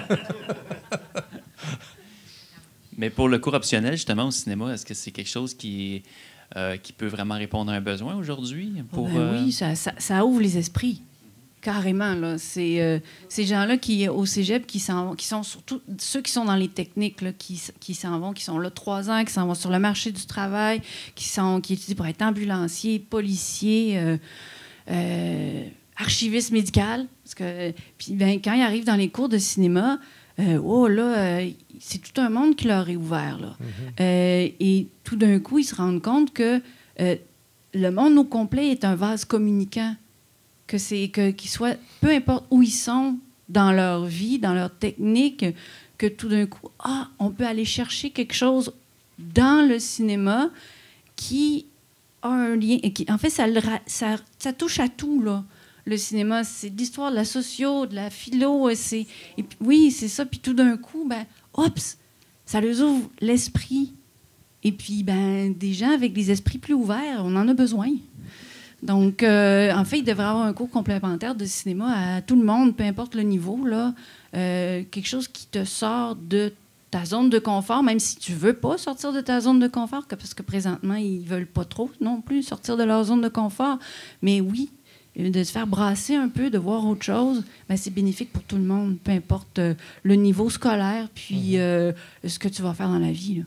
S1: Mais pour le cours optionnel, justement, au cinéma, est-ce que c'est quelque chose qui, euh, qui peut vraiment répondre à un besoin aujourd'hui?
S3: Pour, ben euh... Oui, ça, ça, ça ouvre les esprits. Carrément, là. C'est euh, ces gens-là qui, au cégep, qui, qui sont surtout ceux qui sont dans les techniques, là, qui, qui s'en vont, qui sont là trois ans, qui s'en vont sur le marché du travail, qui, sont, qui étudient pour être ambulanciers, policiers, euh, euh, archivistes médicaux. Parce que, puis, ben, quand ils arrivent dans les cours de cinéma, euh, oh là, euh, c'est tout un monde qui leur est ouvert, là. Mm-hmm. euh, et tout d'un coup, ils se rendent compte que euh, le monde au complet est un vase communicant. Que c'est que qu'ils soient, peu importe où ils sont dans leur vie, dans leur technique, que tout d'un coup, ah, on peut aller chercher quelque chose dans le cinéma qui a un lien. Qui, en fait, ça, ça, ça touche à tout, là. Le cinéma, c'est de l'histoire de la socio, de la philo, c'est et puis, oui, c'est ça. Puis tout d'un coup, ben, oups, ça leur ouvre l'esprit. Et puis, ben, des gens avec des esprits plus ouverts, on en a besoin. Donc, euh, en fait, il devrait y avoir un cours complémentaire de cinéma à tout le monde, peu importe le niveau, là. Euh, quelque chose qui te sort de ta zone de confort, même si tu ne veux pas sortir de ta zone de confort, parce que présentement, ils ne veulent pas trop non plus sortir de leur zone de confort. Mais oui, de se faire brasser un peu, de voir autre chose, ben, c'est bénéfique pour tout le monde, peu importe euh, le niveau scolaire, puis euh, ce que tu vas faire dans la vie, là.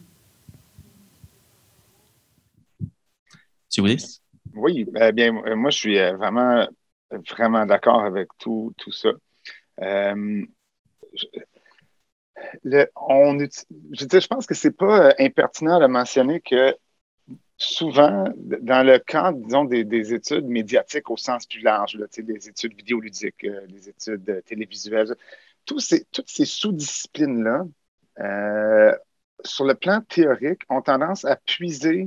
S1: Tu Willis?
S2: Oui, eh bien, moi, je suis vraiment, vraiment d'accord avec tout, tout ça. Euh, je, le, on, je, je pense que c'est pas impertinent de mentionner que souvent, dans le cadre, disons, des, des études médiatiques au sens plus large, là, des études vidéoludiques, euh, des études télévisuelles, tous ces, toutes ces sous-disciplines-là, euh, sur le plan théorique, ont tendance à puiser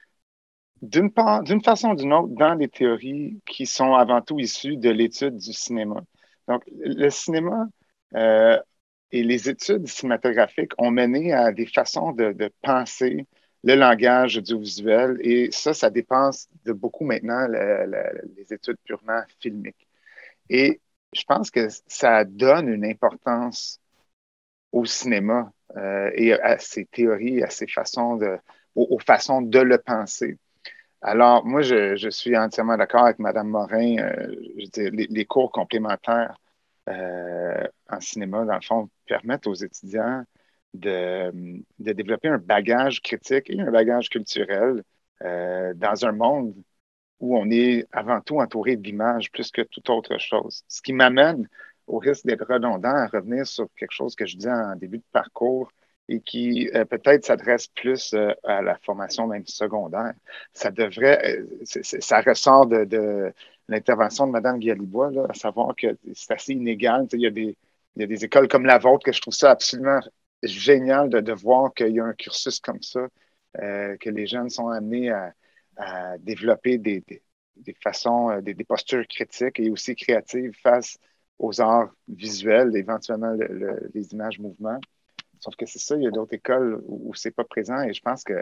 S2: d'une part, d'une façon ou d'une autre dans les théories qui sont avant tout issues de l'étude du cinéma. Donc, le cinéma euh, et les études cinématographiques ont mené à des façons de, de penser le langage audiovisuel et ça, ça dépasse de beaucoup maintenant le, le, les études purement filmiques. Et je pense que ça donne une importance au cinéma euh, et à ses théories, à ses façons de, aux, aux façons de le penser. Alors, moi, je, je suis entièrement d'accord avec Mme Morin. Euh, je veux dire, les, les cours complémentaires euh, en cinéma, dans le fond, permettent aux étudiants de, de développer un bagage critique et un bagage culturel euh, dans un monde où on est avant tout entouré d'images plus que toute autre chose. Ce qui m'amène au risque d'être redondant à revenir sur quelque chose que je disais en début de parcours et qui euh, peut-être s'adresse plus euh, à la formation même secondaire. Ça devrait, euh, c'est, c'est, ça ressort de, de l'intervention de Mme Guilalibois, là, à savoir que c'est assez inégal. Il y a des, il y a des écoles comme la vôtre que je trouve ça absolument génial de, de voir qu'il y a un cursus comme ça, euh, que les jeunes sont amenés à, à développer des, des, des façons, des, des postures critiques et aussi créatives face aux arts visuels, éventuellement le, le, les images mouvements. Sauf que c'est ça, il y a d'autres écoles où, où c'est pas présent et je pense que,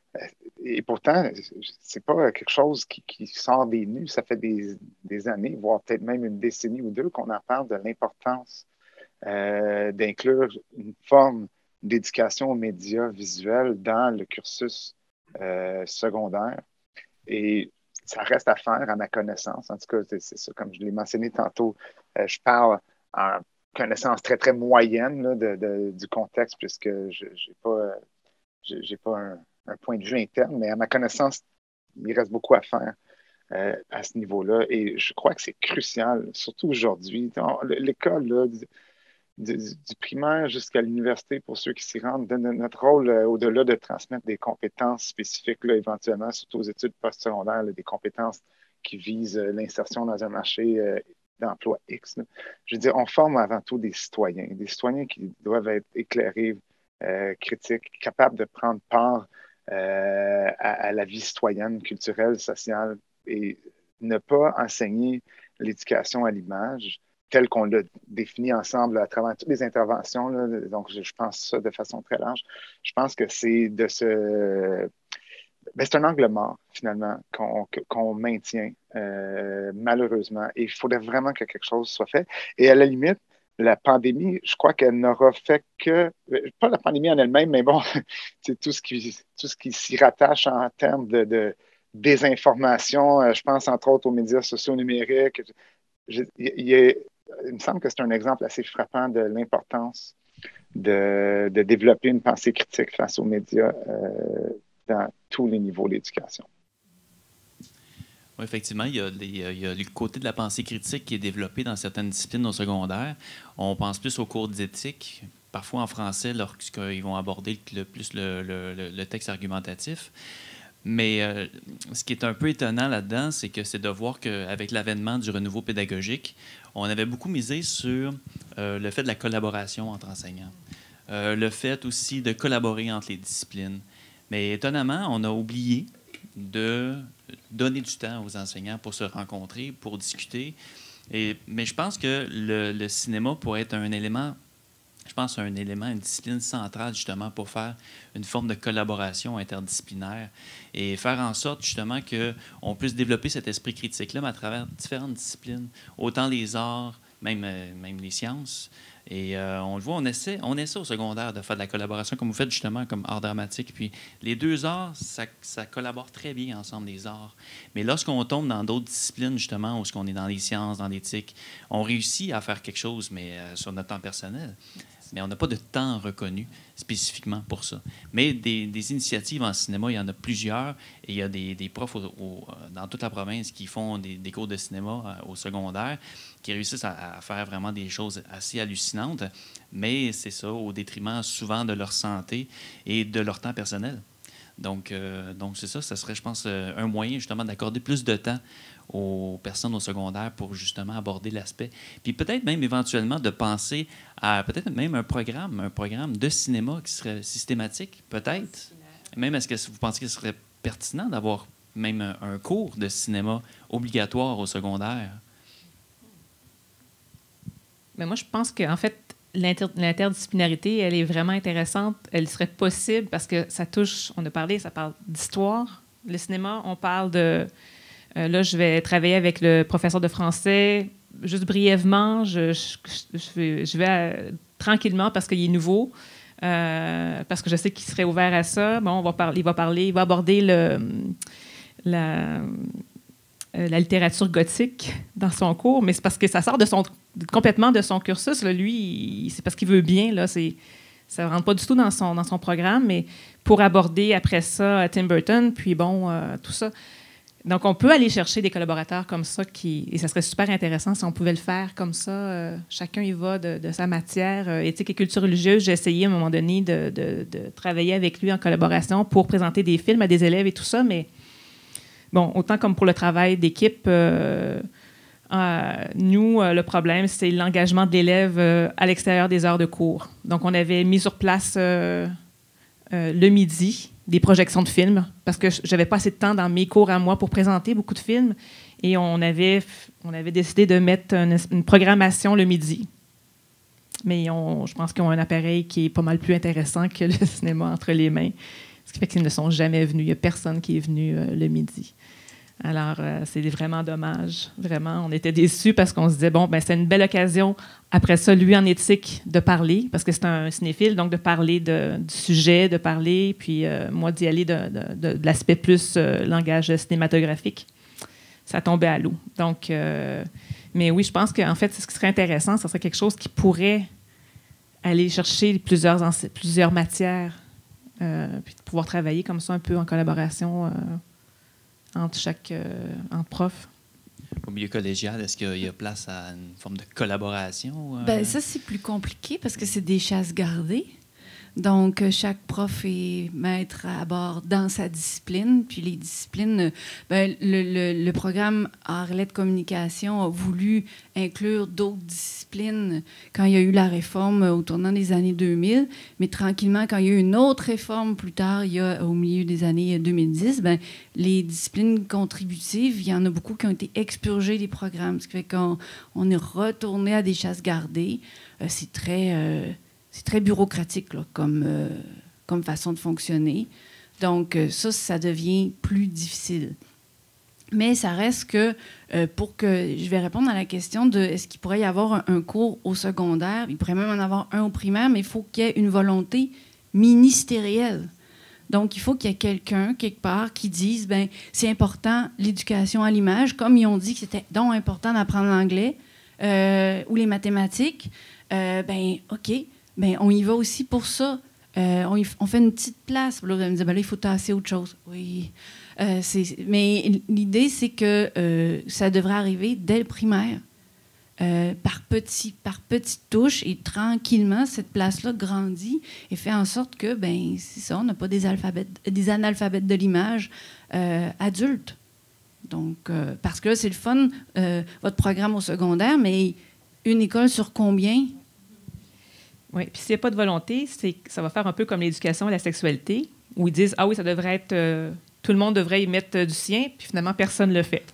S2: et pourtant, c'est pas quelque chose qui, qui sort des nues. Ça fait des, des années, voire peut-être même une décennie ou deux qu'on en parle de l'importance euh, d'inclure une forme d'éducation aux médias visuels dans le cursus euh, secondaire. Et ça reste à faire à ma connaissance. En tout cas, c'est, c'est ça, comme je l'ai mentionné tantôt, euh, je parle en connaissance très, très moyenne là, de, de, du contexte, puisque je n'ai pas, j'ai, j'ai pas un, un point de vue interne, mais à ma connaissance, il reste beaucoup à faire euh, à ce niveau-là. Et je crois que c'est crucial, surtout aujourd'hui. L'école, là, du, du primaire jusqu'à l'université pour ceux qui s'y rendent, de, de notre rôle, euh, au-delà de transmettre des compétences spécifiques, là, éventuellement, surtout aux études postsecondaires, là, des compétences qui visent euh, l'insertion dans un marché euh, d'emploi X. Là. Je veux dire, on forme avant tout des citoyens, des citoyens qui doivent être éclairés, euh, critiques, capables de prendre part euh, à, à la vie citoyenne, culturelle, sociale, et ne pas enseigner l'éducation à l'image telle qu'on l'a définie ensemble à travers toutes les interventions. Là, donc, je, je pense ça de façon très large. Je pense que c'est de ce... Ben, c'est un angle mort, finalement, qu'on qu'on maintient, euh, malheureusement. Et il faudrait vraiment que quelque chose soit fait. Et à la limite, la pandémie, je crois qu'elle n'aura fait que... Pas la pandémie en elle-même, mais bon, c'est tout ce qui, tout ce qui s'y rattache en termes de, de désinformation. Je pense, entre autres, aux médias sociaux numériques. Je, il, il, il me semble que c'est un exemple assez frappant de l'importance de, de développer une pensée critique face aux médias euh, dans tous les niveaux d'éducation.
S1: Oui, effectivement, il y, a les, il y a le côté de la pensée critique qui est développé dans certaines disciplines au secondaire. On pense plus aux cours d'éthique, parfois en français, lorsqu'ils vont aborder le, plus le, le, le texte argumentatif. Mais euh, ce qui est un peu étonnant là-dedans, c'est que c'est de voir qu'avec l'avènement du renouveau pédagogique, on avait beaucoup misé sur euh, le fait de la collaboration entre enseignants, euh, le fait aussi de collaborer entre les disciplines. Mais étonnamment, on a oublié de donner du temps aux enseignants pour se rencontrer, pour discuter. Et, mais je pense que le, le cinéma pourrait être un élément... Je pense, un élément, une discipline centrale, justement, pour faire une forme de collaboration interdisciplinaire et faire en sorte, justement, qu'on puisse développer cet esprit critique-là, mais à travers différentes disciplines, autant les arts, même, même les sciences. Et euh, on le voit, on essaie, on essaie au secondaire de faire de la collaboration, comme vous faites, justement, comme art dramatique. Puis les deux arts, ça, ça collabore très bien ensemble, les arts. Mais lorsqu'on tombe dans d'autres disciplines, justement, où on est dans les sciences, dans l'éthique, on réussit à faire quelque chose, mais euh, sur notre temps personnel. Mais on n'a pas de temps reconnu spécifiquement pour ça. Mais des, des initiatives en cinéma, il y en a plusieurs. Et il y a des, des profs au, au, dans toute la province qui font des, des cours de cinéma au secondaire, qui réussissent à, à faire vraiment des choses assez hallucinantes. Mais c'est ça, au détriment souvent de leur santé et de leur temps personnel. Donc, euh, donc c'est ça, ça serait, je pense, un moyen justement d'accorder plus de temps aux personnes au secondaire pour justement aborder l'aspect. Puis peut-être même éventuellement de penser à peut-être même un programme, un programme de cinéma qui serait systématique, peut-être. Même est-ce que vous pensez que ce serait pertinent d'avoir même un, un cours de cinéma obligatoire au secondaire?
S5: Mais moi, je pense qu'en fait, l'inter l'interdisciplinarité, elle est vraiment intéressante. Elle serait possible parce que ça touche, on a parlé, ça parle d'histoire. Le cinéma, on parle de... Euh, là, je vais travailler avec le professeur de français. Juste brièvement, je, je, je, je vais à, tranquillement parce qu'il est nouveau, euh, parce que je sais qu'il serait ouvert à ça. Bon, on va parler, il va parler, il va aborder le, la, la littérature gothique dans son cours, mais c'est parce que ça sort de son, complètement de son cursus. Là. Lui, c'est parce qu'il veut bien. Là, c'est, ça ne rentre pas du tout dans son, dans son programme, mais pour aborder après ça Tim Burton, puis bon, euh, tout ça. Donc, on peut aller chercher des collaborateurs comme ça, qui, et ça serait super intéressant si on pouvait le faire comme ça. Euh, chacun y va de, de sa matière. Euh, éthique et culture religieuse, j'ai essayé à un moment donné de, de, de travailler avec lui en collaboration pour présenter des films à des élèves et tout ça, mais bon, autant comme pour le travail d'équipe, euh, euh, nous, euh, le problème, c'est l'engagement de l'élève euh, à l'extérieur des heures de cours. Donc, on avait mis sur place euh, euh, le midi des projections de films, parce que j'avais pas assez de temps dans mes cours à moi pour présenter beaucoup de films, et on avait, on avait décidé de mettre une, une programmation le midi. Mais on, je pense qu'ils ont un appareil qui est pas mal plus intéressant que le cinéma entre les mains, ce qui fait qu'ils ne sont jamais venus. Il n'y a personne qui est venu euh, le midi. Alors, euh, c'est vraiment dommage. Vraiment, on était déçus parce qu'on se disait, bon, ben c'est une belle occasion, après ça, lui, en éthique, de parler, parce que c'est un cinéphile, donc de parler de, du sujet, de parler, puis euh, moi, d'y aller de, de, de, de l'aspect plus euh, langage cinématographique. Ça tombait à l'eau. Donc, euh, mais oui, je pense qu'en fait, ce qui serait intéressant, ce serait quelque chose qui pourrait aller chercher plusieurs, plusieurs matières, euh, puis de pouvoir travailler comme ça un peu en collaboration euh, entre chaque euh, entre profs.
S1: Au milieu collégial, est-ce qu'il y a place à une forme de collaboration? Euh?
S3: Ben, ça, c'est plus compliqué parce que c'est des chasses gardées. Donc, chaque prof est maître à bord dans sa discipline. Puis les disciplines, ben, le, le, le programme Arts et lettres communication a voulu inclure d'autres disciplines quand il y a eu la réforme au tournant des années deux mille. Mais tranquillement, quand il y a eu une autre réforme plus tard, il y a, au milieu des années deux mille dix, ben, les disciplines contributives, il y en a beaucoup qui ont été expurgées des programmes. Ce qui fait qu'on on est retourné à des chasses gardées. Euh, c'est très... Euh, C'est très bureaucratique là, comme, euh, comme façon de fonctionner. Donc, euh, ça, ça devient plus difficile. Mais ça reste que, euh, pour que... Je vais répondre à la question de est-ce qu'il pourrait y avoir un, un cours au secondaire? Il pourrait même en avoir un au primaire, mais il faut qu'il y ait une volonté ministérielle. Donc, il faut qu'il y ait quelqu'un, quelque part, qui dise, bien, c'est important l'éducation à l'image, comme ils ont dit que c'était donc important d'apprendre l'anglais euh, ou les mathématiques. Euh, bien, OK. Bien, on y va aussi pour ça. Euh, on, y, on fait une petite place. Là, vous allez me dire, ben là, il faut tasser autre chose. Oui. Euh, c'est, mais l'idée, c'est que euh, ça devrait arriver dès le primaire, euh, par, petit, par petites touches, et tranquillement, cette place-là grandit et fait en sorte que, ben c'est ça, on n'a pas des, alphabètes, des analphabètes de l'image euh, adultes. Donc, euh, parce que là, c'est le fun, euh, votre programme au secondaire, mais une école sur combien?
S5: Oui, puis s'il n'y a pas de volonté, c'est, ça va faire un peu comme l'éducation à la sexualité, où ils disent « Ah oui, ça devrait être... Euh, tout le monde devrait y mettre euh, du sien », puis finalement, personne ne le fait.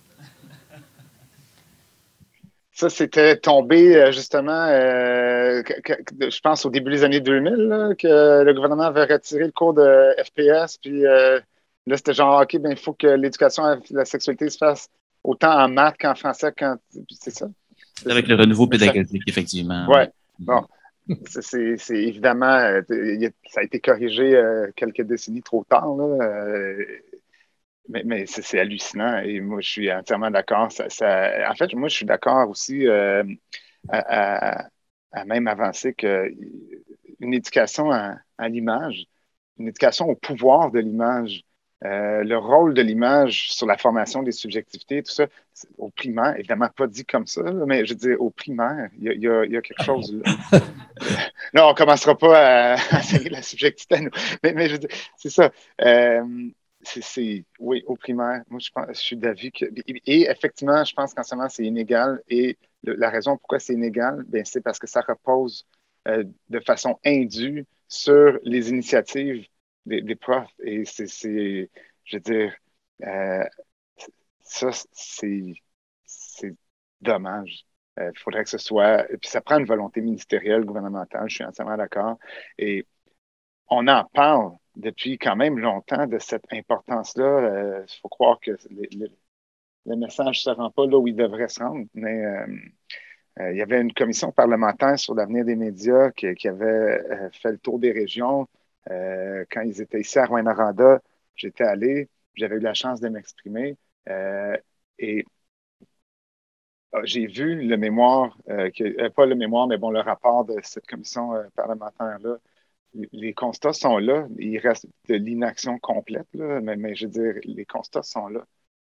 S2: Ça, c'était tombé, justement, euh, que, que, je pense, au début des années deux mille, là, que le gouvernement avait retiré le cours de F P S, puis euh, là, c'était genre, OK, ben, il faut que l'éducation à la sexualité se fasse autant en maths qu'en français, quand... c'est ça?
S1: C'est avec le renouveau pédagogique, effectivement.
S2: Ouais, bon. C'est, c'est évidemment, euh, ça a été corrigé euh, quelques décennies trop tard, là, euh, mais, mais c'est, c'est hallucinant et moi, je suis entièrement d'accord. Ça, ça, en fait, moi, je suis d'accord aussi euh, à, à, à même avancer qu'une éducation à, à l'image, une éducation au pouvoir de l'image, euh, le rôle de l'image sur la formation des subjectivités, tout ça, au primaire, évidemment pas dit comme ça, là, mais je veux dire, au primaire, il y, y, y a quelque chose là. Non, on ne commencera pas à enseigner la subjectivité à nous, mais, mais je veux dire, c'est ça. Euh, c'est, c'est, oui, au primaire, moi je, pense, je suis d'avis que... Et effectivement, je pense qu'en ce moment, c'est inégal, et le, la raison pourquoi c'est inégal, bien, c'est parce que ça repose euh, de façon indue sur les initiatives Des, des profs. Et c'est, c'est je veux dire, euh, ça, c'est, c'est dommage. Il euh, faudrait que ce soit... Et puis ça prend une volonté ministérielle, gouvernementale, je suis entièrement d'accord. Et on en parle depuis quand même longtemps de cette importance-là. Il euh, faut croire que les, les, le message ne se rend pas là où il devrait se rendre, mais... Euh, Euh, il y avait une commission parlementaire sur l'avenir des médias qui, qui avait euh, fait le tour des régions. Euh, quand ils étaient ici à Rouyn-Noranda, j'étais allé, j'avais eu la chance de m'exprimer euh, et euh, j'ai vu le mémoire, euh, que, euh, pas le mémoire, mais bon, le rapport de cette commission euh, parlementaire-là. Les constats sont là. Il reste de l'inaction complète, là, mais, mais je veux dire, les constats sont là.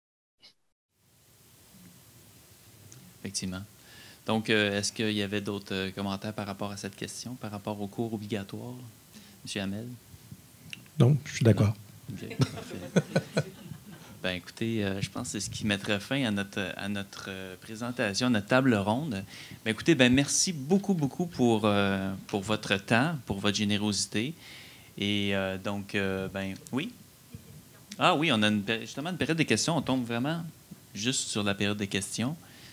S1: Effectivement. Donc, euh, est-ce qu'il y avait d'autres euh, commentaires par rapport à cette question, par rapport au cours obligatoire, M. Hamel?
S4: Non, je suis d'accord.
S1: Okay, parfait. Ben, écoutez, euh, je pense que c'est ce qui mettrait fin à notre, à notre euh, présentation, à notre table ronde. Ben, écoutez, ben, merci beaucoup, beaucoup pour, euh, pour votre temps, pour votre générosité. Et euh, donc, euh, ben, oui. Ah oui, on a une, justement une période des questions. On tombe vraiment juste sur la période des questions.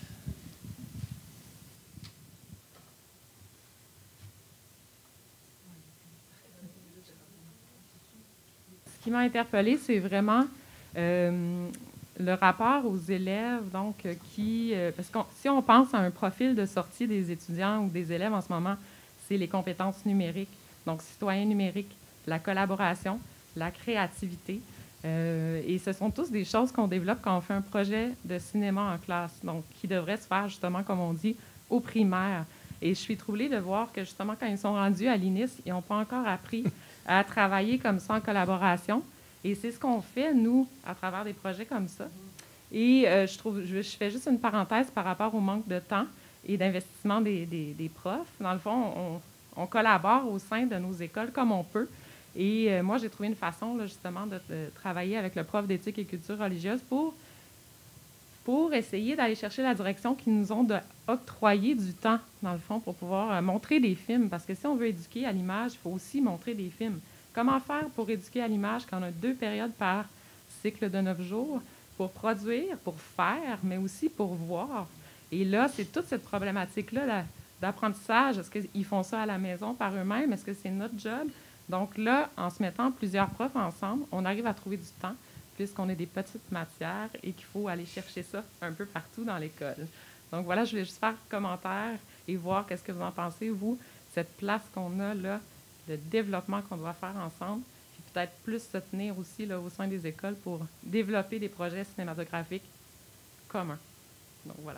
S6: Ce qui m'a interpellée, c'est vraiment euh, le rapport aux élèves, donc, qui... Euh, parce que si on pense à un profil de sortie des étudiants ou des élèves en ce moment, c'est les compétences numériques, donc citoyen numérique, la collaboration, la créativité. Euh, et ce sont tous des choses qu'on développe quand on fait un projet de cinéma en classe, donc qui devrait se faire, justement, comme on dit, au primaire. Et je suis troublée de voir que, justement, quand ils sont rendus à l'I N I S, ils n'ont pas encore appris à travailler comme ça en collaboration. Et c'est ce qu'on fait, nous, à travers des projets comme ça. Et euh, je, trouve, je, je fais juste une parenthèse par rapport au manque de temps et d'investissement des, des, des profs. Dans le fond, on, on collabore au sein de nos écoles comme on peut. Et euh, moi, j'ai trouvé une façon, là, justement, de, de travailler avec le prof d'éthique et culture religieuse pour, pour essayer d'aller chercher la direction qu'ils nous ont octroyé du temps, dans le fond, pour pouvoir euh, montrer des films. Parce que si on veut éduquer à l'image, il faut aussi montrer des films. Comment faire pour éduquer à l'image quand on a deux périodes par cycle de neuf jours, pour produire, pour faire, mais aussi pour voir. Et là, c'est toute cette problématique-là d'apprentissage. Est-ce qu'ils font ça à la maison par eux-mêmes? Est-ce que c'est notre job? Donc là, en se mettant plusieurs profs ensemble, on arrive à trouver du temps, puisqu'on a des petites matières et qu'il faut aller chercher ça un peu partout dans l'école. Donc voilà, je voulais juste faire un commentaire et voir qu'est-ce que vous en pensez, vous, cette place qu'on a là, de développement qu'on doit faire ensemble, puis peut-être plus se tenir aussi là, au sein des écoles pour développer des projets cinématographiques communs. Donc voilà.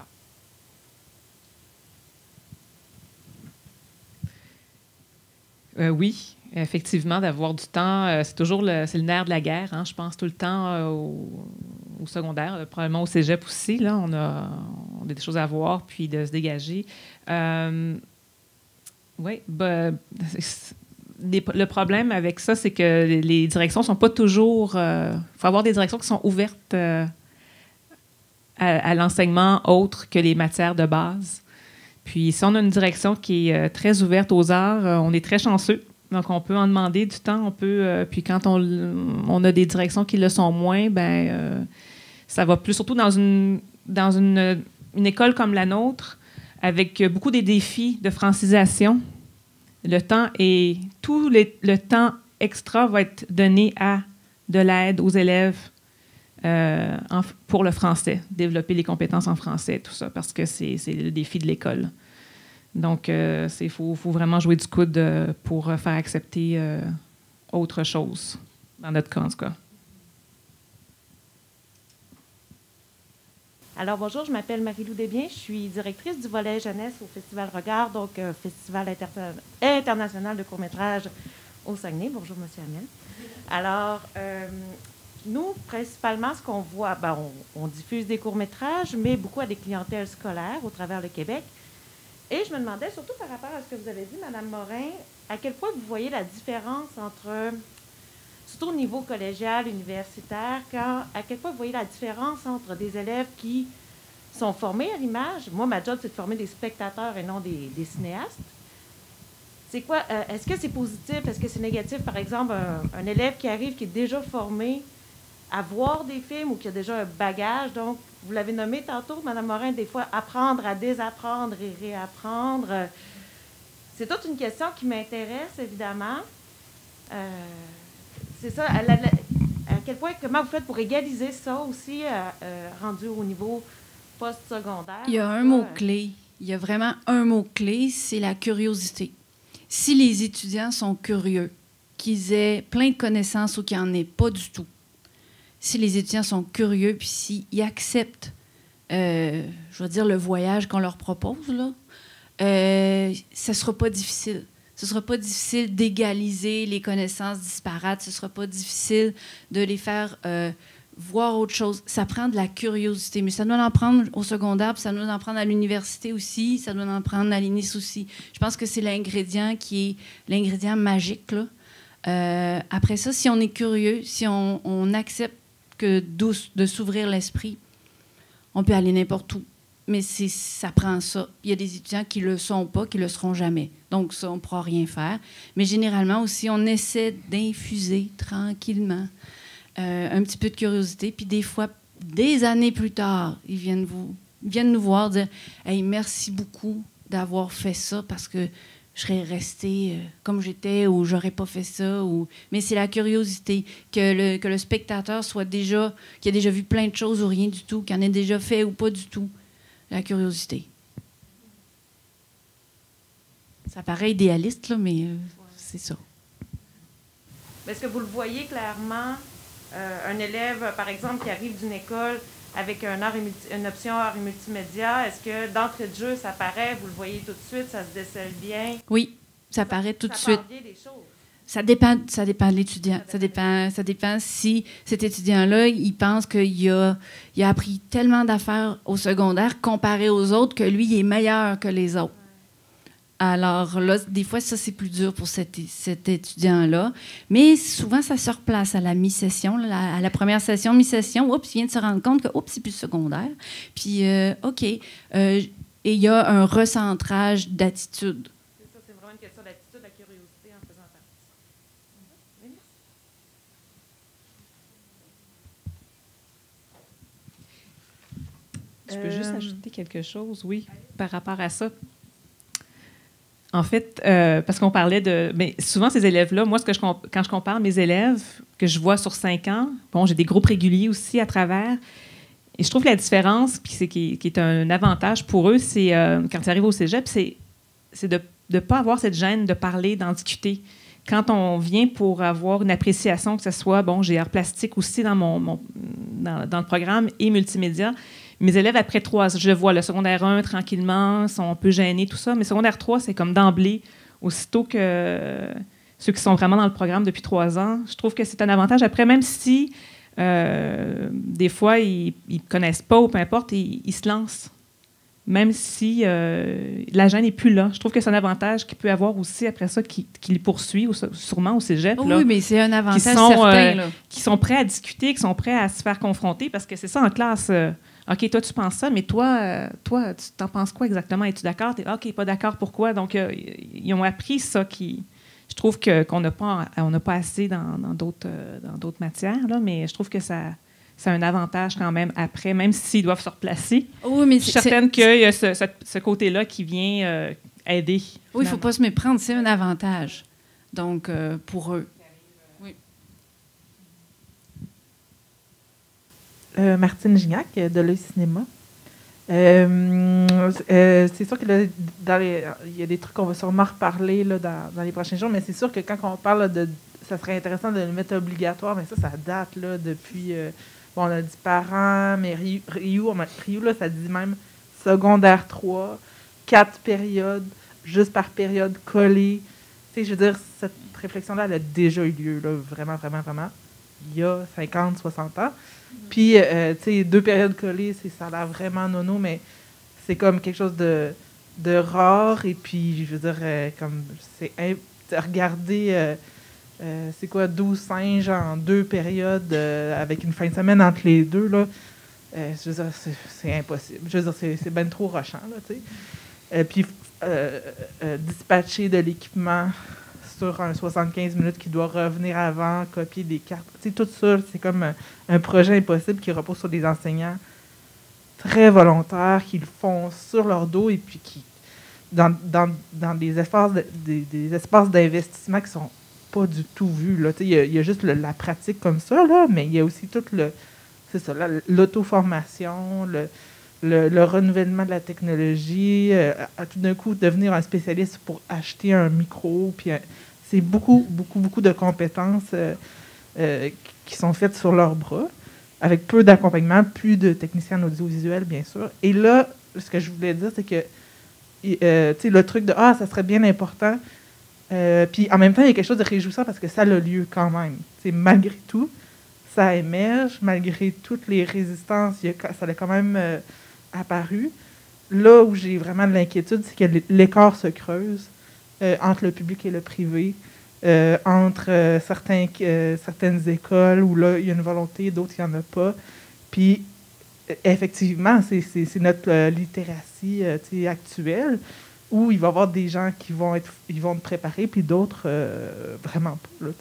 S5: Euh, oui, effectivement, d'avoir du temps, euh, c'est toujours le, c'est le nerf de la guerre. Hein, je pense tout le temps euh, au, au secondaire, euh, probablement au cégep aussi. Là, on a, on a des choses à voir, puis de se dégager. Euh, oui, ben, les, le problème avec ça, c'est que les, les directions ne sont pas toujours... Il euh, faut avoir des directions qui sont ouvertes euh, à, à l'enseignement autre que les matières de base. Puis, si on a une direction qui est euh, très ouverte aux arts, euh, on est très chanceux. Donc, on peut en demander du temps. On peut, euh, puis, quand on, on a des directions qui le sont moins, ben, euh, ça va plus, surtout dans une, dans une, une école comme la nôtre, avec beaucoup des défis de francisation. Le temps et tout les, le temps extra va être donné à de l'aide aux élèves Euh, en, pour le français, développer les compétences en français, tout ça, parce que c'est, c'est le défi de l'école. Donc, il euh, faut, faut vraiment jouer du coude euh, pour faire accepter euh, autre chose, dans notre cas, en tout cas.
S7: Alors, bonjour, je m'appelle Marie-Lou Desbiens, je suis directrice du volet jeunesse au Festival Regard, donc euh, Festival inter- international de court-métrage au Saguenay. Bonjour, M. Hamel. Alors, euh, nous, principalement, ce qu'on voit, ben, on, on diffuse des courts-métrages, mais beaucoup à des clientèles scolaires au travers le Québec. Et je me demandais, surtout par rapport à ce que vous avez dit, Mme Morin, à quel point vous voyez la différence entre, surtout au niveau collégial, universitaire, quand, à quel point vous voyez la différence entre des élèves qui sont formés à l'image. Moi, ma job, c'est de former des spectateurs et non des, des cinéastes. C'est quoi? Euh, est-ce que c'est positif? Est-ce que c'est négatif? Par exemple, un, un élève qui arrive, qui est déjà formé à voir des films ou qui a déjà un bagage. Donc, vous l'avez nommé tantôt, Mme Morin, des fois, apprendre à désapprendre et réapprendre. C'est toute une question qui m'intéresse, évidemment. Euh, c'est ça. À, la, à quel point, comment vous faites pour égaliser ça aussi, euh, euh, rendu au niveau post-secondaire?
S3: Il y a un mot-clé. Il y a vraiment un mot-clé, c'est la curiosité. Si les étudiants sont curieux, qu'ils aient plein de connaissances ou qu'ils n'en aient pas du tout, si les étudiants sont curieux, puis s'ils acceptent, euh, je veux dire, le voyage qu'on leur propose, là, euh, ça ne sera pas difficile. Ce ne sera pas difficile d'égaliser les connaissances disparates. Ce ne sera pas difficile de les faire euh, voir autre chose. Ça prend de la curiosité, mais ça doit en prendre au secondaire, puis ça doit en prendre à l'université aussi, ça doit en prendre à l'I N I S aussi. Je pense que c'est l'ingrédient qui est l'ingrédient magique, là. Euh, après ça, si on est curieux, si on, on accepte que de s'ouvrir l'esprit, on peut aller n'importe où. Mais c'est, ça prend ça. Il y a des étudiants qui ne le sont pas, qui ne le seront jamais. Donc, ça, on ne pourra rien faire. Mais généralement aussi, on essaie d'infuser tranquillement euh, un petit peu de curiosité. Puis des fois, des années plus tard, ils viennent, vous, ils viennent nous voir dire « Hey, merci beaucoup d'avoir fait ça parce que je serais restée euh, comme j'étais ou j'aurais pas fait ça. » ou... Mais c'est la curiosité, que le, que le spectateur soit déjà, qu'il a déjà vu plein de choses ou rien du tout, qu'il en ait déjà fait ou pas du tout. La curiosité. Ça paraît idéaliste, là, mais euh, c'est ça.
S7: Est-ce que vous le voyez clairement, euh, un élève, par exemple, qui arrive d'une école avec un art et multi, une option art et multimédia, est-ce que d'entrée de jeu, ça paraît, vous le voyez tout de suite, ça se décèle bien?
S3: Oui, ça paraît tout de
S7: ça
S3: suite.
S7: Bien des choses.
S3: Ça dépend, ça dépend de l'étudiant. Ça dépend, ça dépend si cet étudiant-là, il pense qu'il a, il a appris tellement d'affaires au secondaire comparé aux autres que lui, il est meilleur que les autres. Alors là, des fois, ça, c'est plus dur pour cet, cet étudiant-là. Mais souvent, ça se replace à la mi-session, là, à la première session, mi-session. Oups, il vient de se rendre compte que, oups, c'est plus secondaire. Puis, euh, OK. Euh, et il y a un recentrage d'attitude.
S7: C'est ça, c'est vraiment une question d'attitude, de curiosité en faisant ça.
S5: Je peux juste ajouter quelque chose, oui, par rapport à ça. En fait, euh, parce qu'on parlait de... Mais souvent, ces élèves-là, moi, ce que je, quand je compare mes élèves que je vois sur cinq ans, bon, j'ai des groupes réguliers aussi à travers, et je trouve que la différence, puis c'est qui, qui est un avantage pour eux, c'est euh, quand ils arrivent au cégep, c'est, c'est de ne pas avoir cette gêne de parler, d'en discuter. Quand on vient pour avoir une appréciation, que ce soit, bon, j'ai art plastique aussi dans, mon, mon dans, dans le programme et multimédia. Mes élèves, après trois, je le vois, le secondaire un, tranquillement, sont un peu gênés, tout ça. Mais secondaire trois, c'est comme d'emblée, aussitôt que ceux qui sont vraiment dans le programme depuis trois ans, je trouve que c'est un avantage. Après, même si, euh, des fois, ils ne connaissent pas ou peu importe, ils, ils se lancent. Même si euh, la gêne n'est plus là. Je trouve que c'est un avantage qu'il peut avoir aussi après ça, qui, qui les poursuit, ou, sûrement au cégep.
S3: Oh
S5: là,
S3: oui, mais c'est un avantage
S5: qui sont,
S3: certain.
S5: Euh,
S3: là.
S5: qui sont prêts à discuter, qui sont prêts à se faire confronter, parce que c'est ça en classe. Euh, OK, toi, tu penses ça, mais toi, euh, toi tu t'en penses quoi exactement? Es-tu d'accord? T'es, OK, pas d'accord, pourquoi? Donc, euh, ils ont appris ça qui... Je trouve que, qu'on n'a pas, on n'a pas assez dans, dans, d'autres, euh, dans d'autres matières, là, mais je trouve que ça... c'est un avantage quand même après, même s'ils doivent se replacer.
S3: Oui, mais
S5: je suis certaine qu'il y a ce, ce, ce côté-là qui vient euh, aider.
S3: Oui, il ne faut pas se méprendre, c'est un avantage, donc, euh, pour eux. Oui.
S8: Euh, Martine Gignac, de l'Œil Cinéma. Euh, euh, c'est sûr que là, dans les, il y a des trucs qu'on va sûrement reparler là, dans, dans les prochains jours, mais c'est sûr que quand on parle là, de... ça serait intéressant de le mettre obligatoire, mais ça, ça date là, depuis... Euh, bon, on a dit parents, mais Rio, Rio, Rio là, ça dit même secondaire trois, quatre périodes, juste par période collée. Tu sais, je veux dire, cette réflexion-là, elle a déjà eu lieu, là, vraiment, vraiment, vraiment, il y a cinquante, soixante ans. Puis, euh, tu sais, deux périodes collées, c'est, ça a l'air vraiment nono, mais c'est comme quelque chose de, de rare. Et puis, je veux dire, euh, comme, c'est imp- regarder... Euh, Euh, c'est quoi, douze singes en deux périodes euh, avec une fin de semaine entre les deux, là. Euh, je veux dire, c'est, c'est impossible. Je veux dire, c'est, c'est ben trop rushant, là, tu sais. Euh, puis, euh, euh, dispatcher de l'équipement sur un soixante-quinze minutes qui doit revenir avant, copier des cartes. Tu sais, tout ça, c'est comme un, un projet impossible qui repose sur des enseignants très volontaires qui le font sur leur dos et puis qui, dans, dans, dans des espaces, de, des, des espaces d'investissement qui sont pas du tout vu. Là. Il, y a, il y a juste le, la pratique comme ça, là, mais il y a aussi tout le... C'est ça, là, l'auto-formation, le, le, le renouvellement de la technologie, euh, à tout d'un coup devenir un spécialiste pour acheter un micro. Puis un, c'est beaucoup, beaucoup, beaucoup de compétences euh, euh, qui sont faites sur leurs bras, avec peu d'accompagnement, plus de techniciens en audiovisuel, bien sûr. Et là, ce que je voulais dire, c'est que euh, tu sais, le truc de « Ah, ça serait bien important », Euh, puis en même temps, il y a quelque chose de réjouissant parce que ça a lieu quand même. T'sais, malgré tout, ça émerge, malgré toutes les résistances, il y a, ça a quand même euh, apparu. Là où j'ai vraiment de l'inquiétude, c'est que l'écart se creuse euh, entre le public et le privé, euh, entre euh, certains, euh, certaines écoles où là, il y a une volonté, d'autres, il n'y en a pas. Puis effectivement, c'est, c'est, c'est notre euh, littératie euh, actuelle, où il va y avoir des gens qui vont être ils vont te préparer, puis d'autres euh, vraiment pas. Là,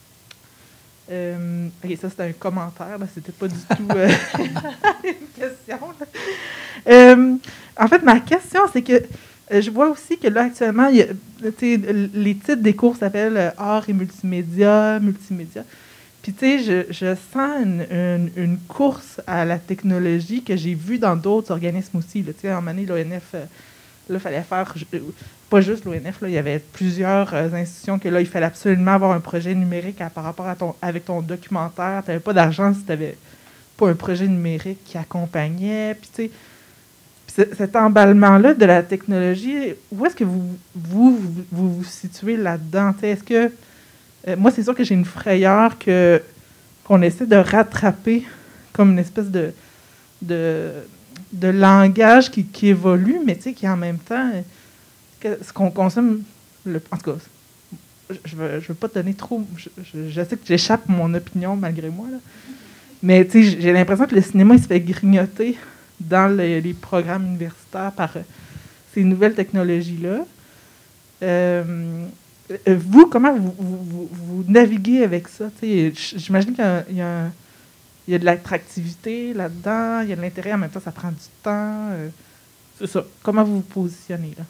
S8: euh, OK, ça, c'était un commentaire. Là, c'était pas du tout euh, une question. Euh, en fait, ma question, c'est que euh, je vois aussi que là, actuellement, il y a, les titres des cours s'appellent euh, Art et multimédia, multimédia. Puis, tu sais, je, je sens une, une, une course à la technologie que j'ai vue dans d'autres organismes aussi. Tu sais, en année, l'O N F... Euh, Là, il fallait faire, pas juste l'O N F, là, il y avait plusieurs euh, institutions que là, il fallait absolument avoir un projet numérique à, par rapport à ton, avec ton documentaire. Tu n'avais pas d'argent si tu n'avais pas un projet numérique qui accompagnait. Puis, tu sais, cet emballement-là de la technologie, où est-ce que vous vous, vous, vous, vous situez là-dedans? Tu sais, est-ce que Euh, moi, c'est sûr que j'ai une frayeur que, qu'on essaie de rattraper comme une espèce de, de, de langage qui, qui évolue, mais qui en même temps, que, ce qu'on consomme, le, en tout cas, je ne veux, je veux pas te donner trop... Je, je, je sais que j'échappe mon opinion malgré moi, là. Mais j'ai l'impression que le cinéma, il se fait grignoter dans les, les programmes universitaires par euh, ces nouvelles technologies-là. Euh, vous, comment vous, vous, vous, vous naviguez avec ça? J'imagine qu'il y, y, y a de l'attractivité là-dedans, il y a de l'intérêt, en même temps, ça prend du temps. Euh, c'est ça. Comment vous vous positionnez, là?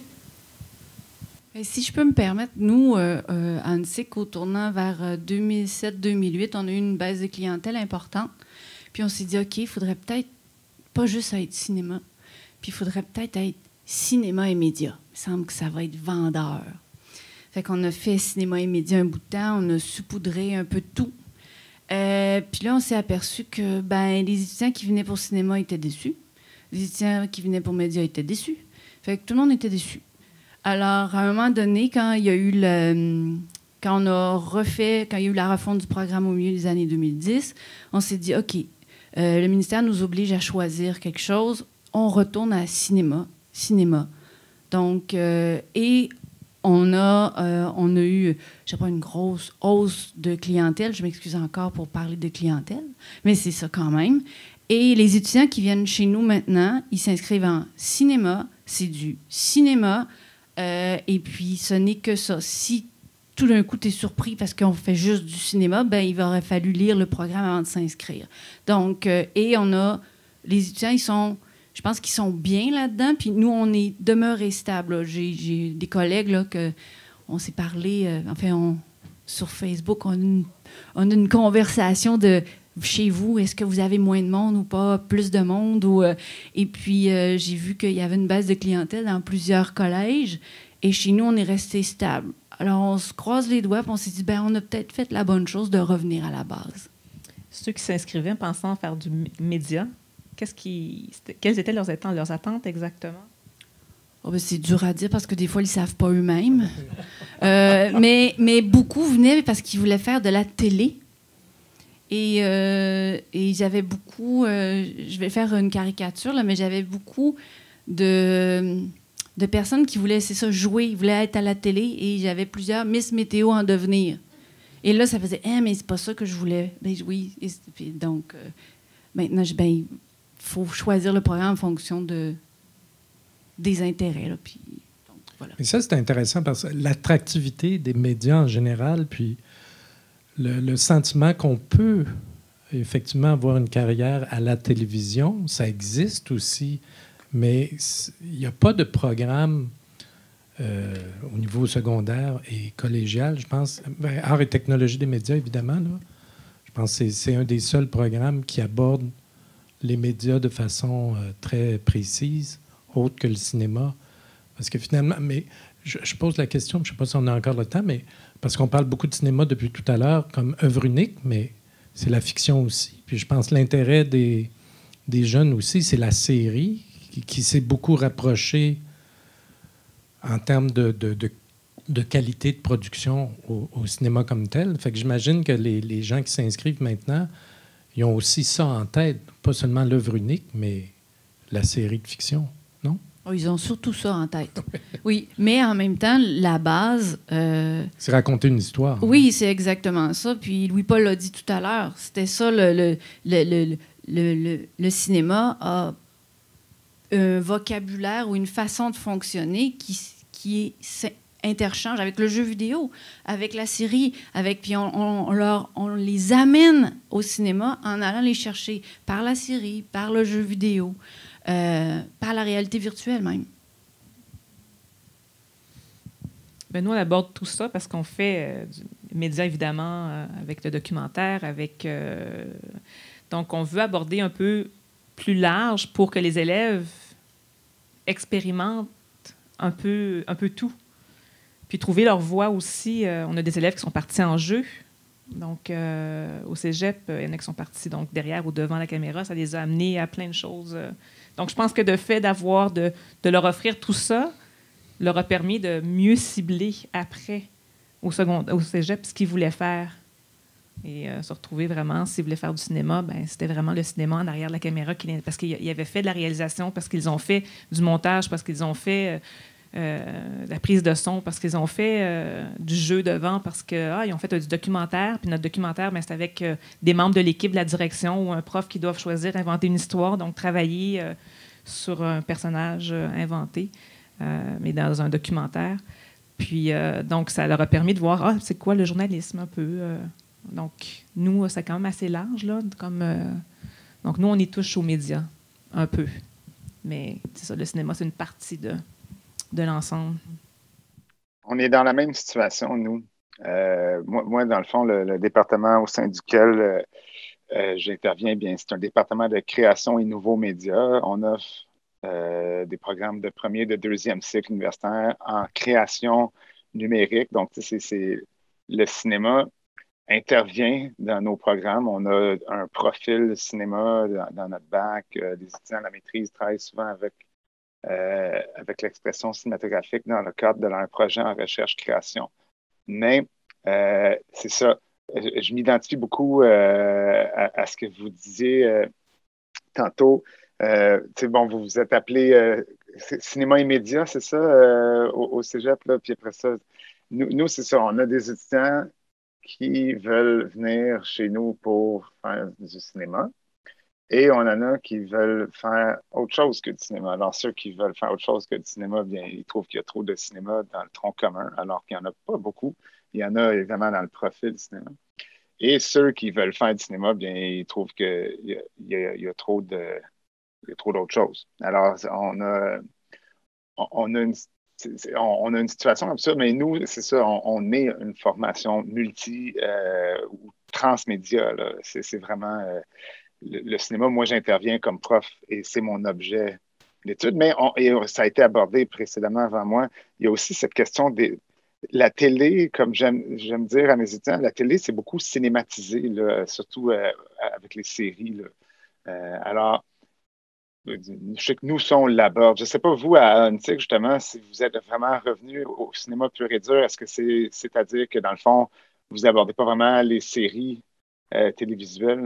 S3: Et si je peux me permettre, nous, euh, euh, à ANSIC, au tournant vers deux mille sept deux mille huit, on a eu une baisse de clientèle importante. Puis on s'est dit, OK, il faudrait peut-être pas juste être cinéma, puis il faudrait peut-être être cinéma et médias. Il me semble que ça va être vendeur. Fait qu'on a fait cinéma et médias un bout de temps, on a saupoudré un peu de tout. Euh, puis là, on s'est aperçu que ben, les étudiants qui venaient pour cinéma étaient déçus. Les étudiants qui venaient pour médias étaient déçus. Fait que tout le monde était déçu. Alors, à un moment donné, quand il y a eu le, quand on a refait, quand il y a eu la refonte du programme au milieu des années deux mille dix, on s'est dit, OK, euh, le ministère nous oblige à choisir quelque chose. On retourne à cinéma, cinéma. Donc, euh, et on a, euh, on a eu, je sais pas, une grosse hausse de clientèle. Je m'excuse encore pour parler de clientèle, mais c'est ça quand même. Et les étudiants qui viennent chez nous maintenant, ils s'inscrivent en cinéma. C'est du cinéma. Euh, et puis, ce n'est que ça. Si tout d'un coup, tu es surpris parce qu'on fait juste du cinéma, ben il aurait fallu lire le programme avant de s'inscrire. Donc, euh, et on a... Les étudiants, ils sont... Je pense qu'ils sont bien là-dedans. Puis nous, on est demeurés stables. J'ai des collègues là, que on s'est parlé... Euh, enfin, on, sur Facebook, on a, une, on a une conversation de... Chez vous, est-ce que vous avez moins de monde ou pas, plus de monde? Ou, euh, et puis, euh, j'ai vu qu'il y avait une baisse de clientèle dans plusieurs collèges. Et chez nous, on est resté stable. Alors, on se croise les doigts et on s'est dit, ben, on a peut-être fait la bonne chose de revenir à la base.
S5: Ceux qui s'inscrivaient pensant faire du média, qu'est-ce qui, quelles étaient leurs attentes, leurs attentes exactement?
S3: Oh, ben, c'est dur à dire parce que des fois, ils ne savent pas eux-mêmes. euh, mais, mais beaucoup venaient parce qu'ils voulaient faire de la télé. Et, euh, et j'avais beaucoup, euh, je vais faire une caricature, là, mais j'avais beaucoup de, de personnes qui voulaient, c'est ça, jouer, ils voulaient être à la télé, et j'avais plusieurs Miss Météo en devenir. Et là, ça faisait, eh, mais c'est pas ça que je voulais. Ben oui, et, puis, donc, euh, maintenant, ben, il faut choisir le programme en fonction de, des intérêts. Là, puis, donc, voilà.
S4: Et ça, c'est intéressant parce que l'attractivité des médias en général, puis Le, le sentiment qu'on peut effectivement avoir une carrière à la télévision, ça existe aussi, mais il n'y a pas de programme euh, au niveau secondaire et collégial, je pense. Ben, Arts et technologie des médias, évidemment. Là. Je pense que c'est un des seuls programmes qui aborde les médias de façon euh, très précise, autre que le cinéma. Parce que finalement, mais je, je pose la question, je ne sais pas si on a encore le temps, mais parce qu'on parle beaucoup de cinéma depuis tout à l'heure comme œuvre unique, mais c'est la fiction aussi. Puis je pense que l'intérêt des, des jeunes aussi, c'est la série qui, qui s'est beaucoup rapprochée en termes de, de, de, de qualité de production au, au cinéma comme tel. Fait que j'imagine que les, les gens qui s'inscrivent maintenant, ils ont aussi ça en tête, pas seulement l'œuvre unique, mais la série de fiction, non?
S3: Oh, ils ont surtout ça en tête. Oui, mais en même temps, la base... Euh,
S4: c'est raconter une histoire.
S3: Oui, c'est exactement ça. Puis Louis-Paul l'a dit tout à l'heure. C'était ça, le, le, le, le, le, le, le cinéma a un vocabulaire ou une façon de fonctionner qui, qui est, interchange avec le jeu vidéo, avec la série, avec, puis on, on, on, leur, on les amène au cinéma en allant les chercher par la série, par le jeu vidéo. Euh, par la réalité virtuelle même.
S5: Ben nous, on aborde tout ça parce qu'on fait euh, du média, évidemment, euh, avec le documentaire, avec... Euh, donc, on veut aborder un peu plus large pour que les élèves expérimentent un peu, un peu tout. Puis trouver leur voie aussi. Euh, on a des élèves qui sont partis en jeu. Donc, euh, au cégep, il y en a qui sont partis donc, derrière ou devant la caméra. Ça les a amenés à plein de choses. Donc, je pense que le fait d'avoir, de, de leur offrir tout ça, leur a permis de mieux cibler après au, second, au cégep ce qu'ils voulaient faire. Et euh, se retrouver vraiment, s'ils voulaient faire du cinéma, ben, c'était vraiment le cinéma en arrière de la caméra, qui, parce qu'ils avaient fait de la réalisation, parce qu'ils ont fait du montage, parce qu'ils ont fait euh, de la prise de son, parce qu'ils ont fait euh, du jeu devant, parce qu'ils ah, ont fait euh, du documentaire. Puis notre documentaire, ben, c'est avec euh, des membres de l'équipe de la direction ou un prof qui doivent choisir, inventer une histoire, donc travailler euh, sur un personnage euh, inventé, euh, mais dans un documentaire. Puis, euh, donc, ça leur a permis de voir, ah, c'est quoi le journalisme un peu. Euh, donc, nous, c'est quand même assez large, là. Comme, euh, donc, nous, on y touche aux médias, un peu. Mais, c'est ça, le cinéma, c'est une partie de, de l'ensemble.
S2: On est dans la même situation, nous. Euh, moi, moi, dans le fond, le, le département au sein duquel euh, euh, j'interviens, bien, c'est un département de création et nouveaux médias. On offre euh, des programmes de premier et de deuxième cycle universitaire en création numérique. Donc, c'est, c'est le cinéma intervient dans nos programmes. On a un profil cinéma dans, dans notre bac. Euh, les étudiants de la maîtrise travaillent souvent avec, euh, avec l'expression cinématographique dans le cadre de leur projet en recherche-création. Mais euh, c'est ça. Je, je m'identifie beaucoup euh, à, à ce que vous disiez euh, tantôt. Euh, bon, vous vous êtes appelé euh, cinéma et médias, c'est ça, euh, au, au cégep, là, puis après ça, nous, nous c'est ça, on a des étudiants qui veulent venir chez nous pour faire du cinéma. Et on en a qui veulent faire autre chose que du cinéma. Alors, ceux qui veulent faire autre chose que du cinéma, bien, ils trouvent qu'il y a trop de cinéma dans le tronc commun, alors qu'il n'y en a pas beaucoup. Il y en a évidemment dans le profil du cinéma. Et ceux qui veulent faire du cinéma, bien, ils trouvent qu'il y a, il y a, il y a trop de, il y a trop d'autres choses. Alors, on a, on a une On a une situation comme ça, mais nous, c'est ça, on, on est une formation multi euh, ou transmédia. Là. C'est, c'est vraiment euh, le, le cinéma. Moi, j'interviens comme prof et c'est mon objet d'étude. Mais on, et ça a été abordé précédemment avant moi. Il y a aussi cette question de la télé, comme j'aime, j'aime dire à mes étudiants, la télé, c'est beaucoup cinématisé, là, surtout euh, avec les séries. Là. Euh, alors, je sais que nous, ça, on l'aborde. Je ne sais pas, vous, à Untic, justement, si vous êtes vraiment revenu au cinéma pur et dur, est-ce que c'est, c'est-à-dire que, dans le fond, vous n'abordez pas vraiment les séries euh, télévisuelles?